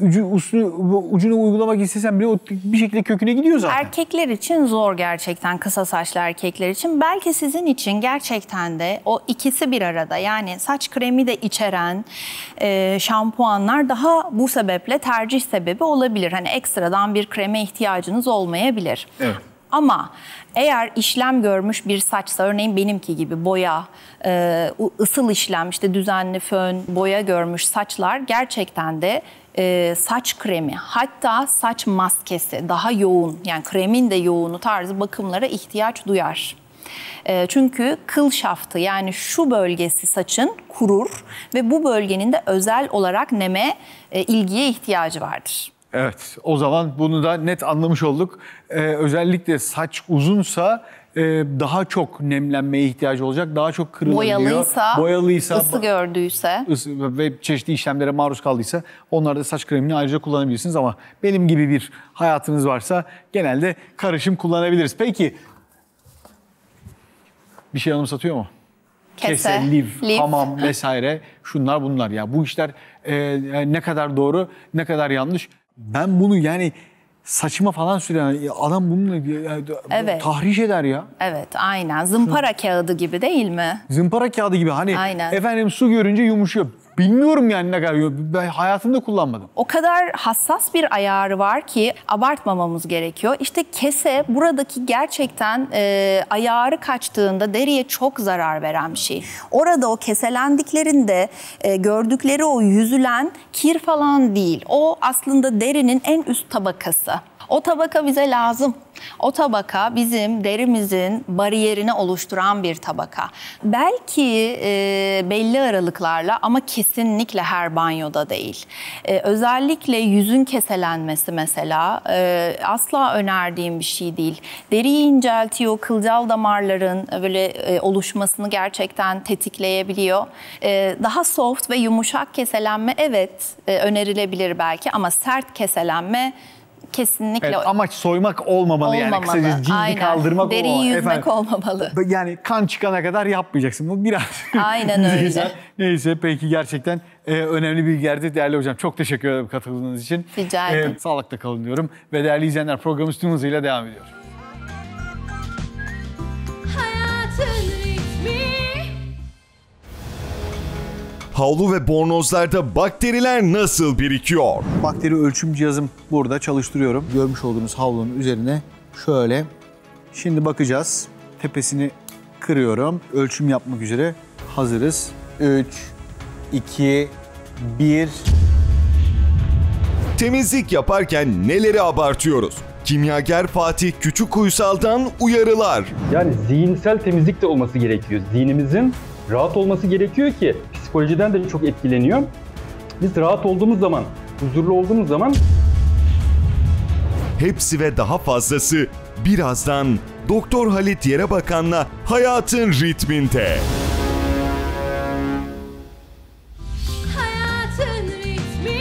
ucunu uygulamak istesem bile o bir şekilde köküne gidiyor zaten. Erkekler için zor gerçekten, kısa saçlı erkekler için. Belki sizin için gerçekten de o ikisi bir arada, yani saç kremi de içeren şampuanlar daha bu sebeple tercih sebebi olabilir. Hani ekstradan bir kreme ihtiyacınız olmayabilir. Evet. Ama eğer işlem görmüş bir saçsa, örneğin benimki gibi boya, ısıl işlem, işte düzenli fön, boya görmüş saçlar gerçekten de saç kremi, hatta saç maskesi daha yoğun, yani kremin de yoğunu tarzı bakımlara ihtiyaç duyar. Çünkü kıl şaftı, yani şu bölgesi saçın kurur ve bu bölgenin de özel olarak neme, ilgiye ihtiyacı vardır. Evet, o zaman bunu da net anlamış olduk. Özellikle saç uzunsa daha çok nemlenmeye ihtiyacı olacak, daha çok kırılabiliyor. Boyalıysa, ısı gördüyse ve çeşitli işlemlere maruz kaldıysa onlarda saç kremini ayrıca kullanabilirsiniz ama benim gibi bir hayatınız varsa genelde karışım kullanabiliriz. Peki bir şey anımsatıyor mu? Kese, lif, hamam vesaire, şunlar bunlar ya. Bu işler ne kadar doğru, ne kadar yanlış? Ben bunu yani saçıma falan süren adam bununla Evet. tahriş eder ya. Evet, aynen. Zımpara kağıdı gibi değil mi? Zımpara kağıdı gibi hani Aynen. efendim su görünce yumuşuyor. Bilmiyorum yani ne kadar. Ben hayatımda kullanmadım. O kadar hassas bir ayarı var ki abartmamamız gerekiyor. İşte kese buradaki gerçekten ayarı kaçtığında deriye çok zarar veren bir şey. Orada o keselendiklerinde gördükleri o yüzülen kir falan değil. O aslında derinin en üst tabakası. O tabaka bize lazım. O tabaka derimizin bariyerini oluşturan bir tabaka. Belki belli aralıklarla ama kesinlikle her banyoda değil. Özellikle yüzün keselenmesi mesela asla önerdiğim bir şey değil. Deriyi inceltiyor, kılcal damarların böyle oluşmasını gerçekten tetikleyebiliyor. Daha soft ve yumuşak keselenme evet önerilebilir belki ama sert keselenme kesinlikle. Evet, amaç soymak olmamalı, yani kısacası cildi Aynen. kaldırmak Deriyi olmamalı. yüzmek olmamalı. Yani kan çıkana kadar yapmayacaksın. Bu biraz. Aynen öyle. Neyse peki gerçekten önemli bilgilerdi değerli hocam. Çok teşekkür ederim katıldığınız için. Rica ederim. Sağlıkla kalın diyorum. Ve değerli izleyenler programımız tüm hızıyla devam ediyor. Hayatın ritmi. Havlu ve bornozlarda bakteriler nasıl birikiyor? Bakteri ölçüm cihazım burada, çalıştırıyorum. Görmüş olduğunuz havlunun üzerine şöyle. Şimdi bakacağız. Tepesini kırıyorum. Ölçüm yapmak üzere hazırız. 3, 2, 1. Temizlik yaparken neleri abartıyoruz? Kimyager Fatih Küçükuysal'dan uyarılar. Yani zihinsel temizlik de olması gerekiyor. Zihnimizin rahat olması gerekiyor ki psikolojiden de çok etkileniyor. Biz rahat olduğumuz zaman, huzurlu olduğumuz zaman... Hepsi ve daha fazlası birazdan Doktor Halit Yerebakan'la Hayatın Ritminde. Hayatın ritmi.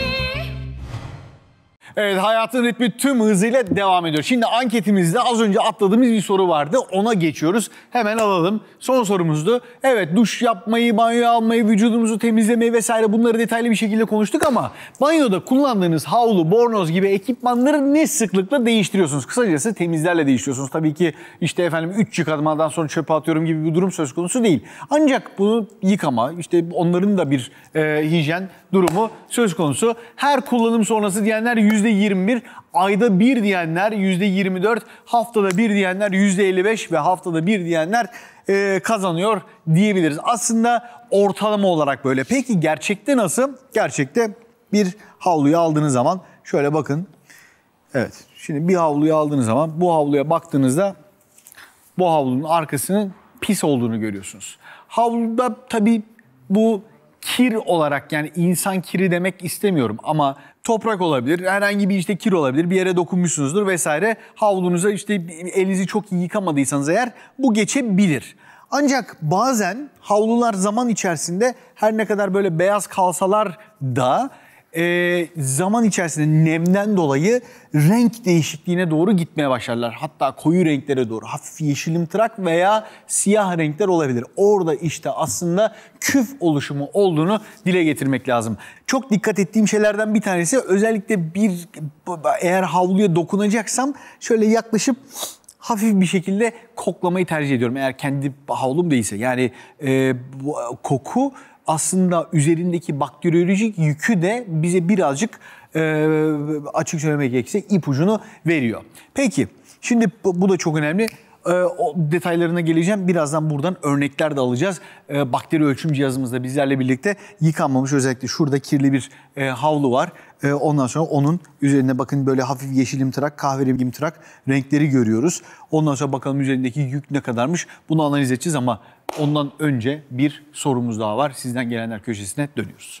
Evet, hayatın ritmi tüm hızıyla devam ediyor. Şimdi anketimizde az önce atladığımız bir soru vardı. Ona geçiyoruz. Hemen alalım. Son sorumuzdu. Evet, duş yapmayı, banyo almayı, vücudumuzu temizlemeyi vesaire bunları detaylı bir şekilde konuştuk ama banyoda kullandığınız havlu, bornoz gibi ekipmanları ne sıklıkla değiştiriyorsunuz? Kısacası temizlerle değiştiriyorsunuz. Tabii ki işte efendim 3 yıkamadan sonra çöpe atıyorum gibi bir durum söz konusu değil. Ancak bunu yıkama, işte onların da bir hijyen durumu söz konusu. Her kullanım sonrası diyenler %21, ayda bir diyenler %24, haftada bir diyenler %55 ve haftada bir diyenler kazanıyor diyebiliriz. Aslında ortalama olarak böyle. Peki gerçekte nasıl? Gerçekte bir havluyu aldığınız zaman şöyle bakın. Evet, şimdi bir havluyu aldığınız zaman bu havluya baktığınızda bu havlunun arkasının pis olduğunu görüyorsunuz. Havluda tabii bu kir olarak, yani insan kiri demek istemiyorum ama toprak olabilir, herhangi bir işte kir olabilir, bir yere dokunmuşsunuzdur vesaire. Havlunuza işte elinizi çok iyi yıkamadıysanız eğer bu geçebilir. Ancak bazen havlular zaman içerisinde her ne kadar böyle beyaz kalsalar da zaman içerisinde nemden dolayı renk değişikliğine doğru gitmeye başlarlar. Hatta koyu renklere doğru, hafif yeşilimtırak veya siyah renkler olabilir. Orada işte aslında küf oluşumu olduğunu dile getirmek lazım. Çok dikkat ettiğim şeylerden bir tanesi, özellikle eğer havluya dokunacaksam şöyle yaklaşıp hafif bir şekilde koklamayı tercih ediyorum. Eğer kendi havlum değilse. Yani koku aslında üzerindeki bakteriyolojik yükü de bize birazcık açık söylemek gerekirse ipucunu veriyor. Peki şimdi bu da çok önemli. O detaylarına geleceğim. Birazdan buradan örnekler de alacağız. Bakteri ölçüm cihazımızda bizlerle birlikte yıkanmamış, özellikle şurada kirli bir havlu var. Ondan sonra onun üzerine bakın böyle hafif yeşilimtırak, kahverengimtırak renkleri görüyoruz. Ondan sonra bakalım üzerindeki yük ne kadarmış. Bunu analiz edeceğiz ama ondan önce bir sorumuz daha var. Sizden gelenler köşesine dönüyoruz.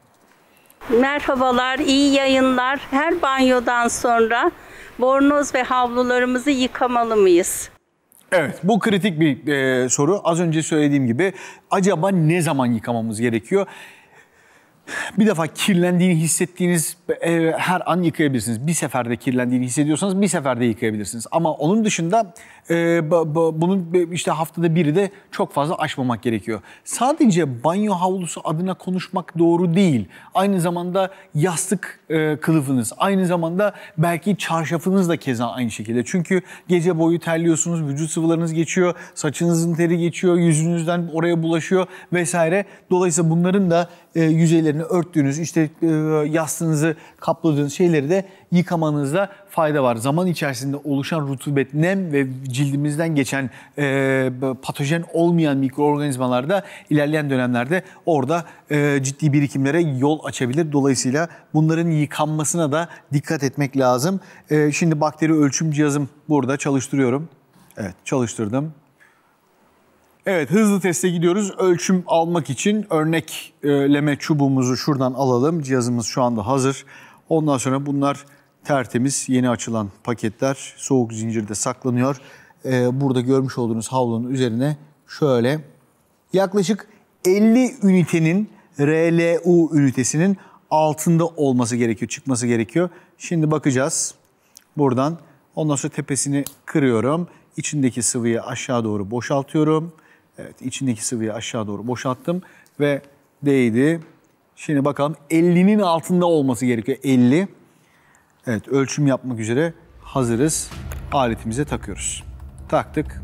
Merhabalar, iyi yayınlar. Her banyodan sonra bornoz ve havlularımızı yıkamalı mıyız? Evet, bu kritik bir soru. Az önce söylediğim gibi acaba ne zaman yıkamamız gerekiyor? Bir defa kirlendiğini hissettiğiniz her an yıkayabilirsiniz. Bir seferde kirlendiğini hissediyorsanız bir seferde yıkayabilirsiniz. Ama onun dışında bunun işte haftada biri de çok fazla aşmamak gerekiyor. Sadece banyo havlusu adına konuşmak doğru değil. Aynı zamanda yastık kılıfınız, aynı zamanda belki çarşafınız da keza aynı şekilde. Çünkü gece boyu terliyorsunuz, vücut sıvılarınız geçiyor, saçınızın teri geçiyor, yüzünüzden oraya bulaşıyor vesaire. Dolayısıyla bunların da yüzeylerini örttüğünüz, işte yastığınızı kapladığınız şeyleri de yıkamanızda fayda var. Zaman içerisinde oluşan rutubet, nem ve cildimizden geçen patojen olmayan mikroorganizmalar da ilerleyen dönemlerde orada ciddi birikimlere yol açabilir. Dolayısıyla bunların yıkanmasına da dikkat etmek lazım. Şimdi bakteri ölçüm cihazım burada, çalıştırıyorum. Evet, çalıştırdım. Evet, hızlı teste gidiyoruz. Ölçüm almak için örnekleme çubuğumuzu şuradan alalım. Cihazımız şu anda hazır. Ondan sonra bunlar tertemiz, yeni açılan paketler soğuk zincirde saklanıyor. Burada görmüş olduğunuz havlunun üzerine şöyle yaklaşık 50 ünitenin RLU ünitesinin altında olması gerekiyor, çıkması gerekiyor. Şimdi bakacağız buradan. Ondan sonra tepesini kırıyorum. İçindeki sıvıyı aşağı doğru boşaltıyorum. Evet, içindeki sıvıyı aşağı doğru boşalttım ve değdi. Şimdi bakalım 50'nin altında olması gerekiyor. 50. Evet, ölçüm yapmak üzere hazırız. Aletimize takıyoruz. Taktık.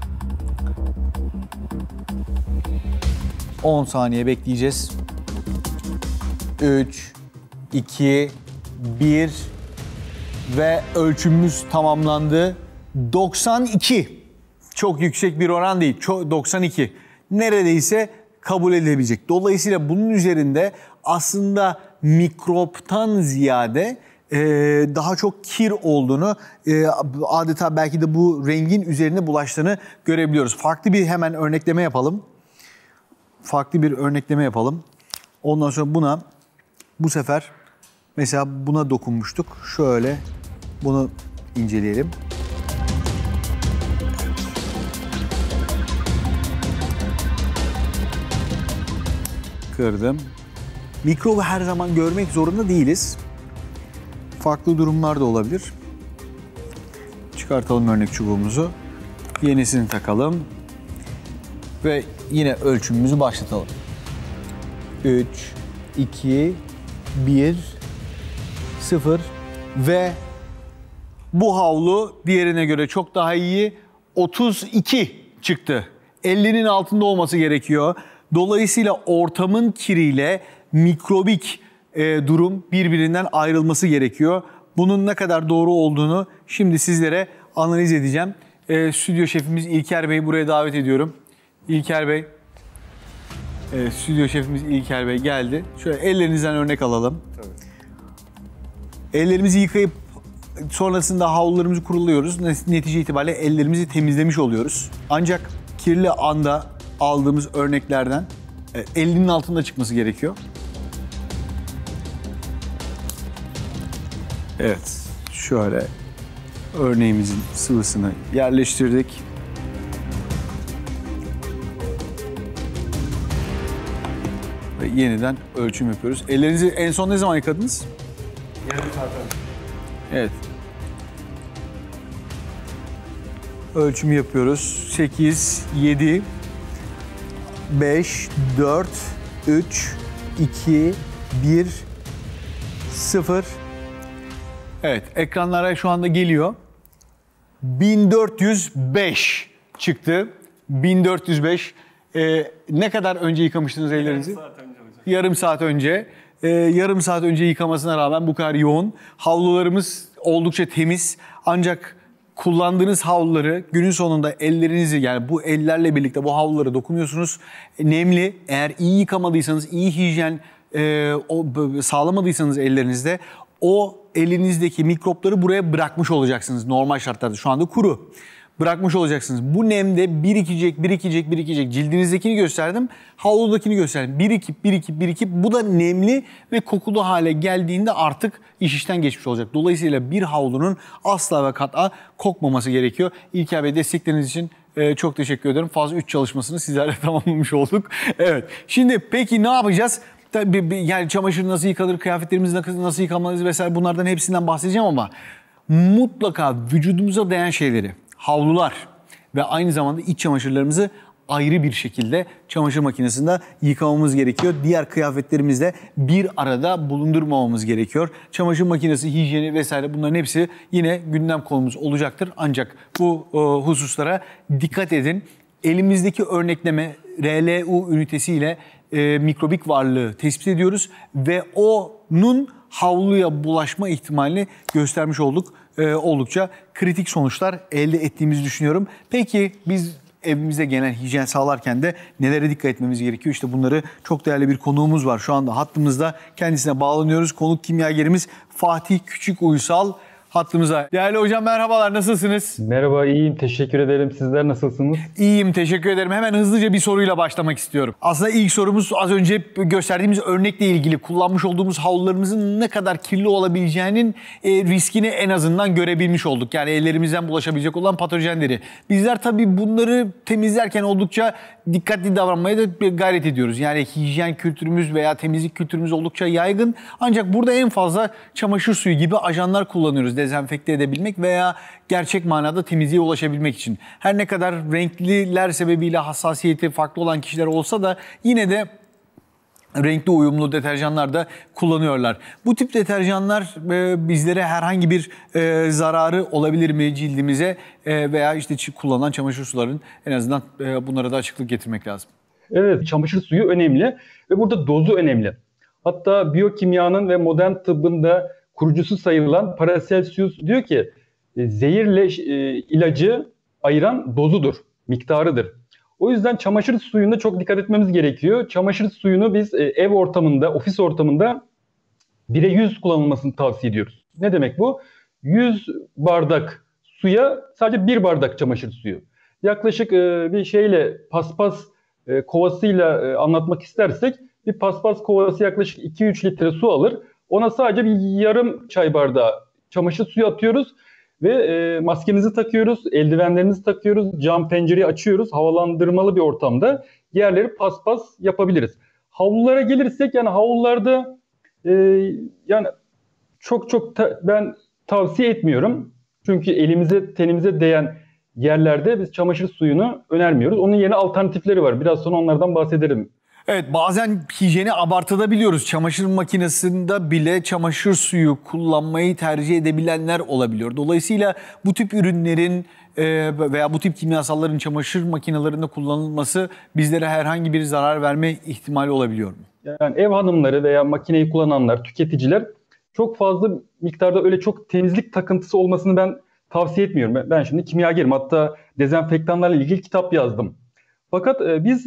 10 saniye bekleyeceğiz. 3, 2, 1 ve ölçümümüz tamamlandı. 92. Çok yüksek bir oran değil. 92. Neredeyse kabul edilebilecek. Dolayısıyla bunun üzerinde aslında mikroptan ziyade daha çok kir olduğunu, adeta belki de bu rengin üzerine bulaştığını görebiliyoruz. Farklı bir hemen örnekleme yapalım. Farklı bir örnekleme yapalım. Ondan sonra bu sefer mesela buna dokunmuştuk. Şöyle bunu inceleyelim. Kırdım. Mikrobu her zaman görmek zorunda değiliz. Farklı durumlar da olabilir. Çıkartalım örnek çubuğumuzu. Yenisini takalım. Ve yine ölçümümüzü başlatalım. 3, 2, 1, 0 ve bu havlu diğerine göre çok daha iyi. 32 çıktı. 50'nin altında olması gerekiyor. Dolayısıyla ortamın kiriyle mikrobik durum birbirinden ayrılması gerekiyor. Bunun ne kadar doğru olduğunu şimdi sizlere analiz edeceğim. Stüdyo şefimiz İlker Bey'i buraya davet ediyorum. İlker Bey, stüdyo şefimiz İlker Bey geldi. Şöyle ellerinizden örnek alalım. Tabii. Ellerimizi yıkayıp sonrasında havlularımızı kuruluyoruz. Netice itibariyle ellerimizi temizlemiş oluyoruz. Ancak kirli anda aldığımız örneklerden 50'nin altında çıkması gerekiyor. Evet, şöyle örneğimizin sıvısını yerleştirdik. Ve yeniden ölçüm yapıyoruz. Ellerinizi en son ne zaman yıkadınız? Yarım saat önce. Evet. Ölçümü yapıyoruz. 8, 7, 5, 4, 3, 2, 1, 0. Evet, ekranlara şu anda geliyor. 1405 çıktı. 1405. Ne kadar önce yıkamıştınız ellerinizi? Yarım saat önce hocam. Yarım saat önce. Yarım saat önce yıkamasına rağmen bu kadar yoğun. Havlularımız oldukça temiz. Ancak kullandığınız havluları günün sonunda ellerinizi, yani bu ellerle birlikte bu havlulara dokunuyorsunuz. Nemli, eğer iyi yıkamadıysanız, iyi hijyen sağlamadıysanız ellerinizde o elinizdeki mikropları buraya bırakmış olacaksınız normal şartlarda. Şu anda kuru. Bırakmış olacaksınız. Bu nemde birikecek. Cildinizdekini gösterdim, havludakini gösterdim. Birikip. Bu da nemli ve kokulu hale geldiğinde artık iş işten geçmiş olacak. Dolayısıyla bir havlunun asla ve kat'a kokmaması gerekiyor. İlker Bey, destekleriniz için çok teşekkür ederim. Faz 3 çalışmasını sizlerle tamamlamış olduk. Evet. Şimdi peki ne yapacağız? Tabii yani çamaşır nasıl yıkanır, kıyafetlerimiz nasıl yıkamalıyız vesaire, bunlardan hepsinden bahsedeceğim ama mutlaka vücudumuza değen şeyleri, havlular ve aynı zamanda iç çamaşırlarımızı ayrı bir şekilde çamaşır makinesinde yıkamamız gerekiyor. Diğer kıyafetlerimizle bir arada bulundurmamamız gerekiyor. Çamaşır makinesi, hijyeni vesaire, bunların hepsi yine gündem konumuz olacaktır. Ancak bu hususlara dikkat edin. Elimizdeki örnekleme RLU ünitesiyle mikrobik varlığı tespit ediyoruz ve onun havluya bulaşma ihtimalini göstermiş olduk. Oldukça kritik sonuçlar elde ettiğimizi düşünüyorum. Peki biz evimize gelen hijyen sağlarken de nelere dikkat etmemiz gerekiyor? İşte bunları, çok değerli bir konuğumuz var şu anda hattımızda. Kendisine bağlanıyoruz. Konuk kimyagerimiz Fatih Küçükuysal hattımıza. Değerli hocam merhabalar, nasılsınız? Merhaba, iyiyim. Teşekkür ederim. Sizler nasılsınız? İyiyim, teşekkür ederim. Hemen hızlıca bir soruyla başlamak istiyorum. Aslında ilk sorumuz az önce gösterdiğimiz örnekle ilgili. Kullanmış olduğumuz havlularımızın ne kadar kirli olabileceğinin riskini en azından görebilmiş olduk. Yani ellerimizden bulaşabilecek olan patojenleri. Bizler tabii bunları temizlerken oldukça dikkatli davranmaya da gayret ediyoruz. Yani hijyen kültürümüz veya temizlik kültürümüz oldukça yaygın. Ancak burada en fazla çamaşır suyu gibi ajanlar kullanıyoruz. Dezenfekte edebilmek veya gerçek manada temizliğe ulaşabilmek için. Her ne kadar renkliler sebebiyle hassasiyeti farklı olan kişiler olsa da yine de renkli uyumlu deterjanlar da kullanıyorlar. Bu tip deterjanlar bizlere herhangi bir zararı olabilir mi cildimize veya işte kullanılan çamaşır suların, en azından bunlara da açıklık getirmek lazım. Evet, çamaşır suyu önemli ve burada dozu önemli. Hatta biyokimyanın ve modern tıbbın da kurucusu sayılan Paracelsus diyor ki zehirle ilacı ayıran dozudur, miktarıdır. O yüzden çamaşır suyuna çok dikkat etmemiz gerekiyor. Çamaşır suyunu biz ev ortamında, ofis ortamında 1'e 100 kullanılmasını tavsiye ediyoruz. Ne demek bu? 100 bardak suya sadece 1 bardak çamaşır suyu. Yaklaşık bir şeyle, paspas kovasıyla anlatmak istersek, bir paspas kovası yaklaşık 2-3 litre su alır. Ona sadece bir yarım çay bardağı çamaşır suyu atıyoruz ve maskemizi takıyoruz, eldivenlerimizi takıyoruz, cam pencereyi açıyoruz. Havalandırmalı bir ortamda yerleri paspas yapabiliriz. Havlulara gelirsek, yani havlularda yani çok ben tavsiye etmiyorum. Çünkü elimize, tenimize değen yerlerde biz çamaşır suyunu önermiyoruz. Onun yerine alternatifleri var. Biraz sonra onlardan bahsederim. Evet, bazen hijyeni abartabiliyoruz. Çamaşır makinesinde bile çamaşır suyu kullanmayı tercih edebilenler olabiliyor. Dolayısıyla bu tip ürünlerin veya bu tip kimyasalların çamaşır makinelerinde kullanılması bizlere herhangi bir zarar verme ihtimali olabiliyor mu? Yani ev hanımları veya makineyi kullananlar, tüketiciler çok fazla miktarda öyle çok temizlik takıntısı olmasını ben tavsiye etmiyorum. Ben şimdi kimyagerim, hatta dezenfektanlarla ilgili kitap yazdım. Fakat biz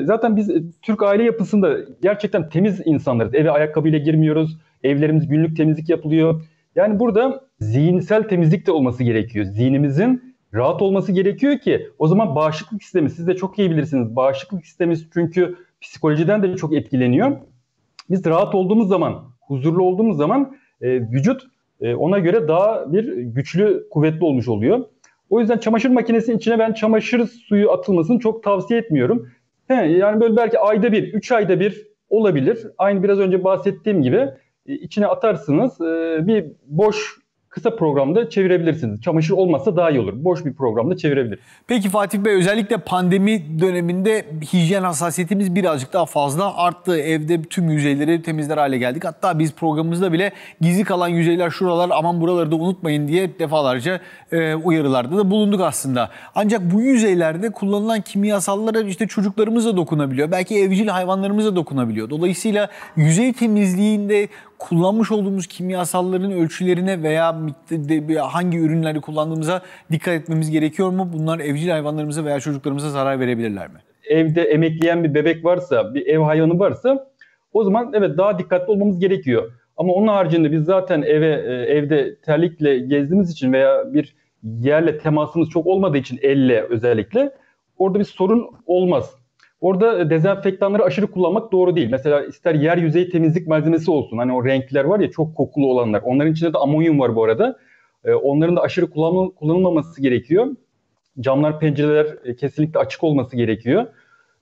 Türk aile yapısında gerçekten temiz insanlarız. Eve ayakkabıyla girmiyoruz. Evlerimiz günlük temizlik yapılıyor. Yani burada zihinsel temizlik de olması gerekiyor. Zihnimizin rahat olması gerekiyor ki o zaman bağışıklık sistemi, siz de çok iyi bilirsiniz. Bağışıklık sistemi çünkü psikolojiden de çok etkileniyor. Biz rahat olduğumuz zaman, huzurlu olduğumuz zaman vücut ona göre daha bir güçlü, kuvvetli olmuş oluyor. O yüzden çamaşır makinesinin içine ben çamaşır suyu atılmasını çok tavsiye etmiyorum. Yani böyle belki ayda bir, 3 ayda bir olabilir. Aynı biraz önce bahsettiğim gibi içine atarsınız, bir boş kısa programda çevirebilirsiniz. Çamaşır olmazsa daha iyi olur. Boş bir programda çevirebilir. Peki Fatih Bey, özellikle pandemi döneminde hijyen hassasiyetimiz birazcık daha fazla arttı. Evde tüm yüzeyleri temizler hale geldik. Hatta biz programımızda bile gizli kalan yüzeyler şuralar, aman buraları da unutmayın diye defalarca uyarılarda da bulunduk aslında. Ancak bu yüzeylerde kullanılan kimyasallara işte çocuklarımız da dokunabiliyor. Belki evcil hayvanlarımız da dokunabiliyor. Dolayısıyla yüzey temizliğinde kullanmış olduğumuz kimyasalların ölçülerine veya hangi ürünleri kullandığımıza dikkat etmemiz gerekiyor mu? Bunlar evcil hayvanlarımıza veya çocuklarımıza zarar verebilirler mi? Evde emekleyen bir bebek varsa, bir ev hayvanı varsa o zaman evet daha dikkatli olmamız gerekiyor. Ama onun haricinde biz zaten evde terlikle gezdiğimiz için veya bir yerle temasımız çok olmadığı için, elle özellikle, orada bir sorun olmaz. Orada dezenfektanları aşırı kullanmak doğru değil. Mesela ister yer yüzeyi temizlik malzemesi olsun. Hani o renkler var ya, çok kokulu olanlar. Onların içinde de amonyum var bu arada. Onların da aşırı kullanılmaması gerekiyor. Camlar, pencereler kesinlikle açık olması gerekiyor.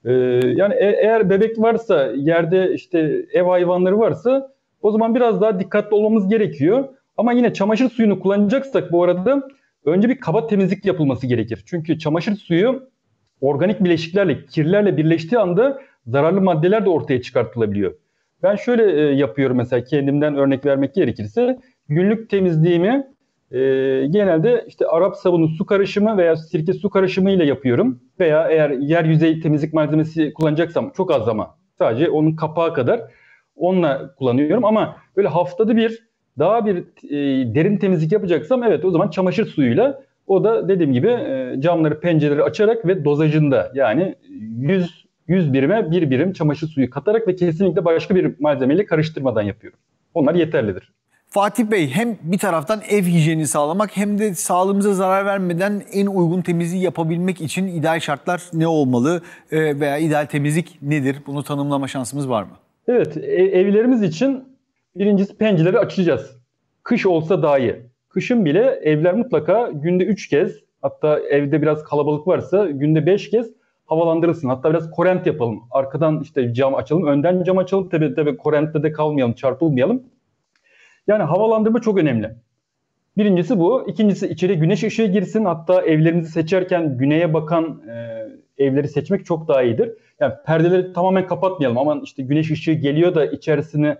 Yani eğer bebek varsa, yerde işte ev hayvanları varsa o zaman biraz daha dikkatli olmamız gerekiyor. Ama yine çamaşır suyunu kullanacaksak bu arada önce bir kaba temizlik yapılması gerekir. Çünkü çamaşır suyu organik bileşiklerle, kirlerle birleştiği anda zararlı maddeler de ortaya çıkartılabiliyor. Ben şöyle yapıyorum mesela, kendimden örnek vermek gerekirse günlük temizliğimi genelde işte Arap sabunu su karışımı veya sirke su karışımı ile yapıyorum. Veya eğer yer yüzey temizlik malzemesi kullanacaksam çok az ama sadece onun kapağı kadar onunla kullanıyorum. Ama böyle haftada bir daha bir derin temizlik yapacaksam evet o zaman çamaşır suyuyla, o da dediğim gibi camları pencereleri açarak ve dozajında, yani 100 birime 1 birim çamaşır suyu katarak ve kesinlikle başka bir malzemeyle karıştırmadan yapıyorum. Onlar yeterlidir. Fatih Bey, hem bir taraftan ev hijyenini sağlamak hem de sağlığımıza zarar vermeden en uygun temizliği yapabilmek için ideal şartlar ne olmalı veya ideal temizlik nedir? Bunu tanımlama şansımız var mı? Evet, evlerimiz için birincisi pencereleri açacağız. Kış olsa dahi. Kışın bile evler mutlaka günde 3 kez, hatta evde biraz kalabalık varsa günde 5 kez havalandırılsın. Hatta biraz korent yapalım. Arkadan işte cam açalım, önden cam açalım. Tabii korentte de kalmayalım, çarpılmayalım. Yani havalandırma çok önemli. Birincisi bu. İkincisi içeri güneş ışığı girsin. Hatta evlerinizi seçerken güneye bakan evleri seçmek çok daha iyidir. Yani perdeleri tamamen kapatmayalım. Aman işte güneş ışığı geliyor da içerisine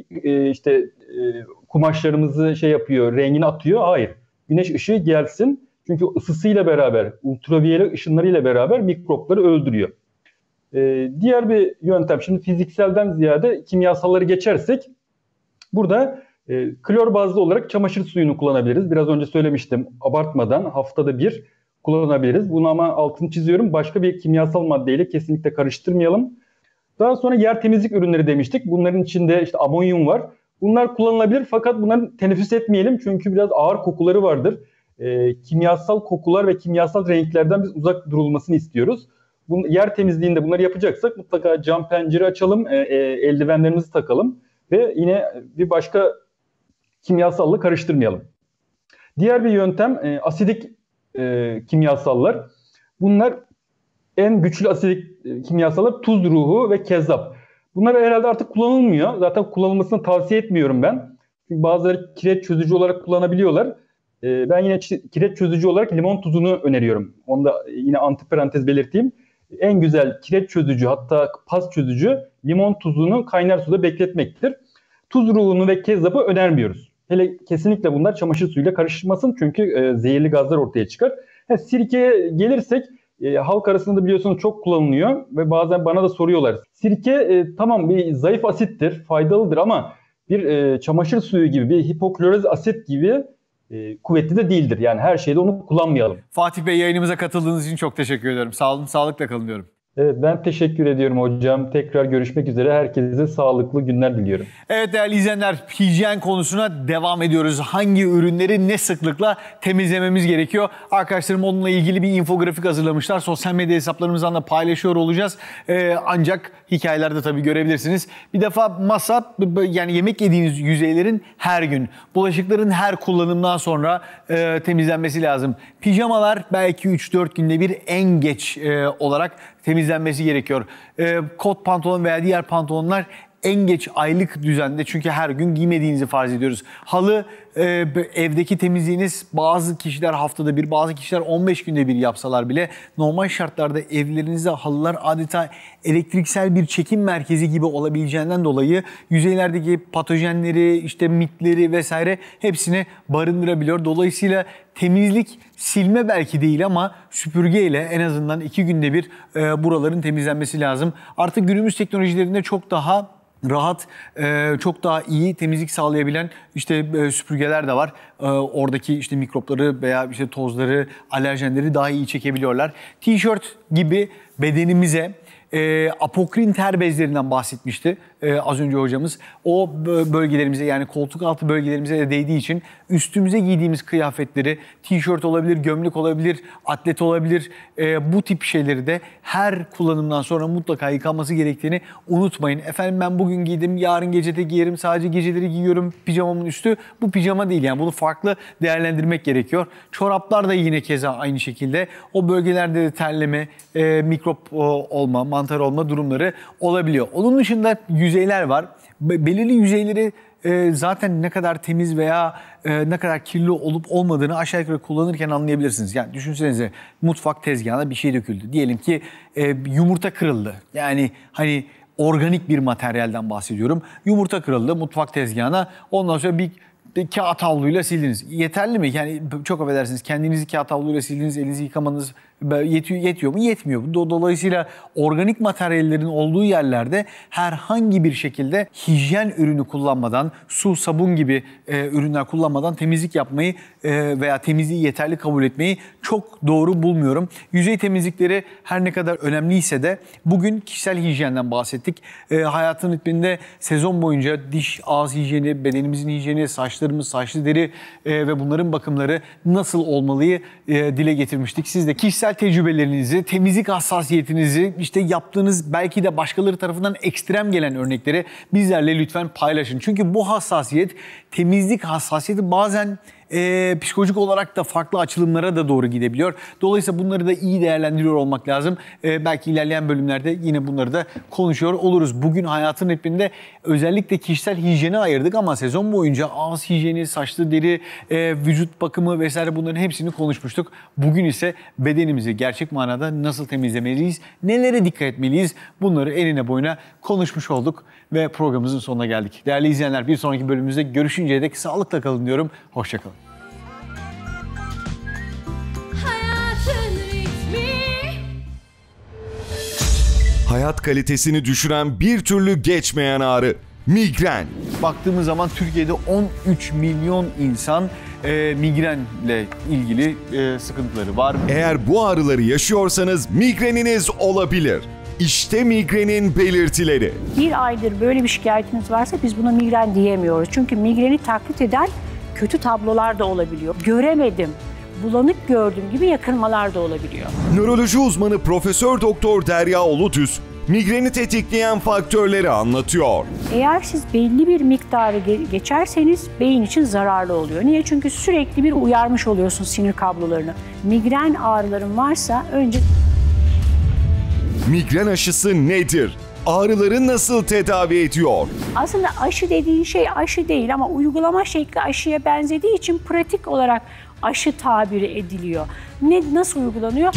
kumaşlarımızı şey yapıyor, rengini atıyor. Hayır. Güneş ışığı gelsin. Çünkü ısısıyla beraber, ultraviyole ışınlarıyla beraber mikropları öldürüyor. Diğer bir yöntem, şimdi fizikselden ziyade kimyasalları geçersek, burada klor bazlı olarak çamaşır suyunu kullanabiliriz. Biraz önce söylemiştim, abartmadan haftada bir kullanabiliriz. Bunu ama altını çiziyorum, başka bir kimyasal maddeyle kesinlikle karıştırmayalım. Daha sonra yer temizlik ürünleri demiştik. Bunların içinde işte amonyum var. Bunlar kullanılabilir fakat bunları teneffüs etmeyelim çünkü biraz ağır kokuları vardır. Kimyasal kokular ve kimyasal renklerden biz uzak durulmasını istiyoruz. Yer temizliğinde bunları yapacaksak mutlaka cam pencere açalım, eldivenlerimizi takalım ve yine bir başka kimyasalla karıştırmayalım. Diğer bir yöntem asidik kimyasallar. Bunlar en güçlü asidik kimyasallar tuz ruhu ve kezzap. Bunlar herhalde artık kullanılmıyor. Zaten kullanılmasını tavsiye etmiyorum ben. Çünkü bazıları kireç çözücü olarak kullanabiliyorlar. Ben yine kireç çözücü olarak limon tuzunu öneriyorum. Onu da yine antiparantez belirteyim. En güzel kireç çözücü, hatta pas çözücü limon tuzunu kaynar suda bekletmektir. Tuz ruhunu ve kezzapı önermiyoruz. Hele kesinlikle bunlar çamaşır suyuyla karışmasın çünkü zehirli gazlar ortaya çıkar. Sirkeye gelirsek halk arasında da biliyorsunuz çok kullanılıyor ve bazen bana da soruyorlar. Sirke tamam bir zayıf asittir, faydalıdır ama bir çamaşır suyu gibi, bir hipoklorez asit gibi kuvvetli de değildir. Yani her şeyde onu kullanmayalım. Fatih Bey, yayınımıza katıldığınız için çok teşekkür ederim. Sağ olun, sağlıkla kalın diyorum. Evet, ben teşekkür ediyorum hocam. Tekrar görüşmek üzere. Herkese sağlıklı günler diliyorum. Evet değerli izleyenler, hijyen konusuna devam ediyoruz. Hangi ürünleri ne sıklıkla temizlememiz gerekiyor? Arkadaşlarım onunla ilgili bir infografik hazırlamışlar. Sosyal medya hesaplarımızdan da paylaşıyor olacağız. Ancak hikayelerde tabii görebilirsiniz. Bir defa masa, yani yemek yediğiniz yüzeylerin her gün, bulaşıkların her kullanımdan sonra temizlenmesi lazım. Pijamalar belki 3-4 günde bir en geç olarak temizlenmesi gerekiyor. Kot pantolon veya diğer pantolonlar en geç aylık düzende, çünkü her gün giymediğinizi farz ediyoruz. Halı, evdeki temizliğiniz bazı kişiler haftada bir, bazı kişiler 15 günde bir yapsalar bile normal şartlarda evlerinizde halılar adeta elektriksel bir çekim merkezi gibi olabileceğinden dolayı yüzeylerdeki patojenleri, işte mitleri vesaire hepsini barındırabiliyor. Dolayısıyla temizlik silme belki değil ama süpürgeyle en azından 2 günde bir buraların temizlenmesi lazım. Artık günümüz teknolojilerinde çok daha rahat, çok daha iyi temizlik sağlayabilen işte süpürgeler de var. Oradaki işte mikropları veya işte tozları, alerjenleri daha iyi çekebiliyorlar. Tişört gibi bedenimize apokrin ter bezlerinden bahsetmişti az önce hocamız. O bölgelerimize, yani koltuk altı bölgelerimize de değdiği için üstümüze giydiğimiz kıyafetleri, tişört olabilir, gömlek olabilir, atlet olabilir, bu tip şeyleri de her kullanımdan sonra mutlaka yıkanması gerektiğini unutmayın. Efendim ben bugün giydim, yarın gecede giyerim, sadece geceleri giyiyorum, pijamamın üstü. Bu pijama değil, yani bunu farklı değerlendirmek gerekiyor. Çoraplar da yine keza aynı şekilde. O bölgelerde de terleme, mikrop olma, mantar olma durumları olabiliyor. Onun dışında yüzeyler var. Belirli yüzeyleri zaten ne kadar temiz veya ne kadar kirli olup olmadığını aşağı yukarı kullanırken anlayabilirsiniz. Yani düşünsenize, mutfak tezgahına bir şey döküldü. Diyelim ki yumurta kırıldı. Yani hani organik bir materyalden bahsediyorum. Yumurta kırıldı mutfak tezgahına. Ondan sonra bir kağıt havluyla sildiniz. Yeterli mi? Yani çok affedersiniz, kendinizi kağıt havluyla sildiniz, elinizi yıkamanız yetiyor mu? Yetmiyor. Dolayısıyla organik materyallerin olduğu yerlerde herhangi bir şekilde hijyen ürünü kullanmadan, su, sabun gibi ürünler kullanmadan temizlik yapmayı veya temizliği yeterli kabul etmeyi çok doğru bulmuyorum. Yüzey temizlikleri her ne kadar önemliyse de bugün kişisel hijyenden bahsettik. Hayatın ritminde sezon boyunca diş, ağız hijyeni, bedenimizin hijyeni, saçlarımız, saçlı deri ve bunların bakımları nasıl olmalıyı dile getirmiştik. Siz de kişisel tecrübelerinizi, temizlik hassasiyetinizi, işte yaptığınız belki de başkaları tarafından ekstrem gelen örnekleri bizlerle lütfen paylaşın. Çünkü bu hassasiyet, temizlik hassasiyeti bazen psikolojik olarak da farklı açılımlara da doğru gidebiliyor. Dolayısıyla bunları da iyi değerlendiriyor olmak lazım. Belki ilerleyen bölümlerde yine bunları da konuşuyor oluruz. Bugün hayatın hepinde özellikle kişisel hijyeni ayırdık ama sezon boyunca ağız hijyeni, saçlı deri, vücut bakımı vesaire bunların hepsini konuşmuştuk. Bugün ise bedenimizi gerçek manada nasıl temizlemeliyiz, nelere dikkat etmeliyiz, bunları enine boyuna konuşmuş olduk ve programımızın sonuna geldik. Değerli izleyenler, bir sonraki bölümümüzde görüşünceye dek sağlıkla kalın diyorum. Hoşça kalın. Hayat kalitesini düşüren bir türlü geçmeyen ağrı, migren. Baktığımız zaman Türkiye'de 13 milyon insan migrenle ilgili sıkıntıları var. Eğer bu ağrıları yaşıyorsanız migreniniz olabilir. İşte migrenin belirtileri. Bir aydır böyle bir şikayetiniz varsa biz buna migren diyemiyoruz. Çünkü migreni taklit eden kötü tablolar da olabiliyor. Göremedim, bulanık gördüm gibi yakınmalar da olabiliyor. Nöroloji uzmanı Profesör Doktor Derya Oludüz migreni tetikleyen faktörleri anlatıyor. Eğer siz belli bir miktarı geçerseniz beyin için zararlı oluyor. Niye? Çünkü sürekli bir uyarmış oluyorsun sinir kablolarını. Migren ağrıların varsa önce... Migren aşısı nedir? Ağrıları nasıl tedavi ediyor? Aslında aşı dediğin şey aşı değil ama uygulama şekli aşıya benzediği için pratik olarak aşı tabiri ediliyor. Nasıl uygulanıyor?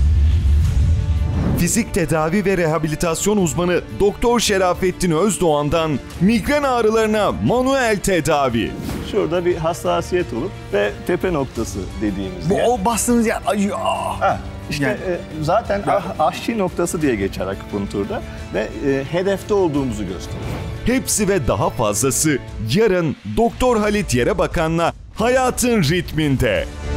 Fizik tedavi ve rehabilitasyon uzmanı Doktor Şerafettin Özdoğan'dan migren ağrılarına manuel tedavi. Şurada bir hassasiyet olup ve tepe noktası dediğimiz Bu o bastığınız yer acıyor. İşte Yani. zaten aşçı noktası diye geçer akupunkturda ve hedefte olduğumuzu gösteriyor. Hepsi ve daha fazlası yarın Doktor Halit Yerebakan'la Hayatın Ritminde.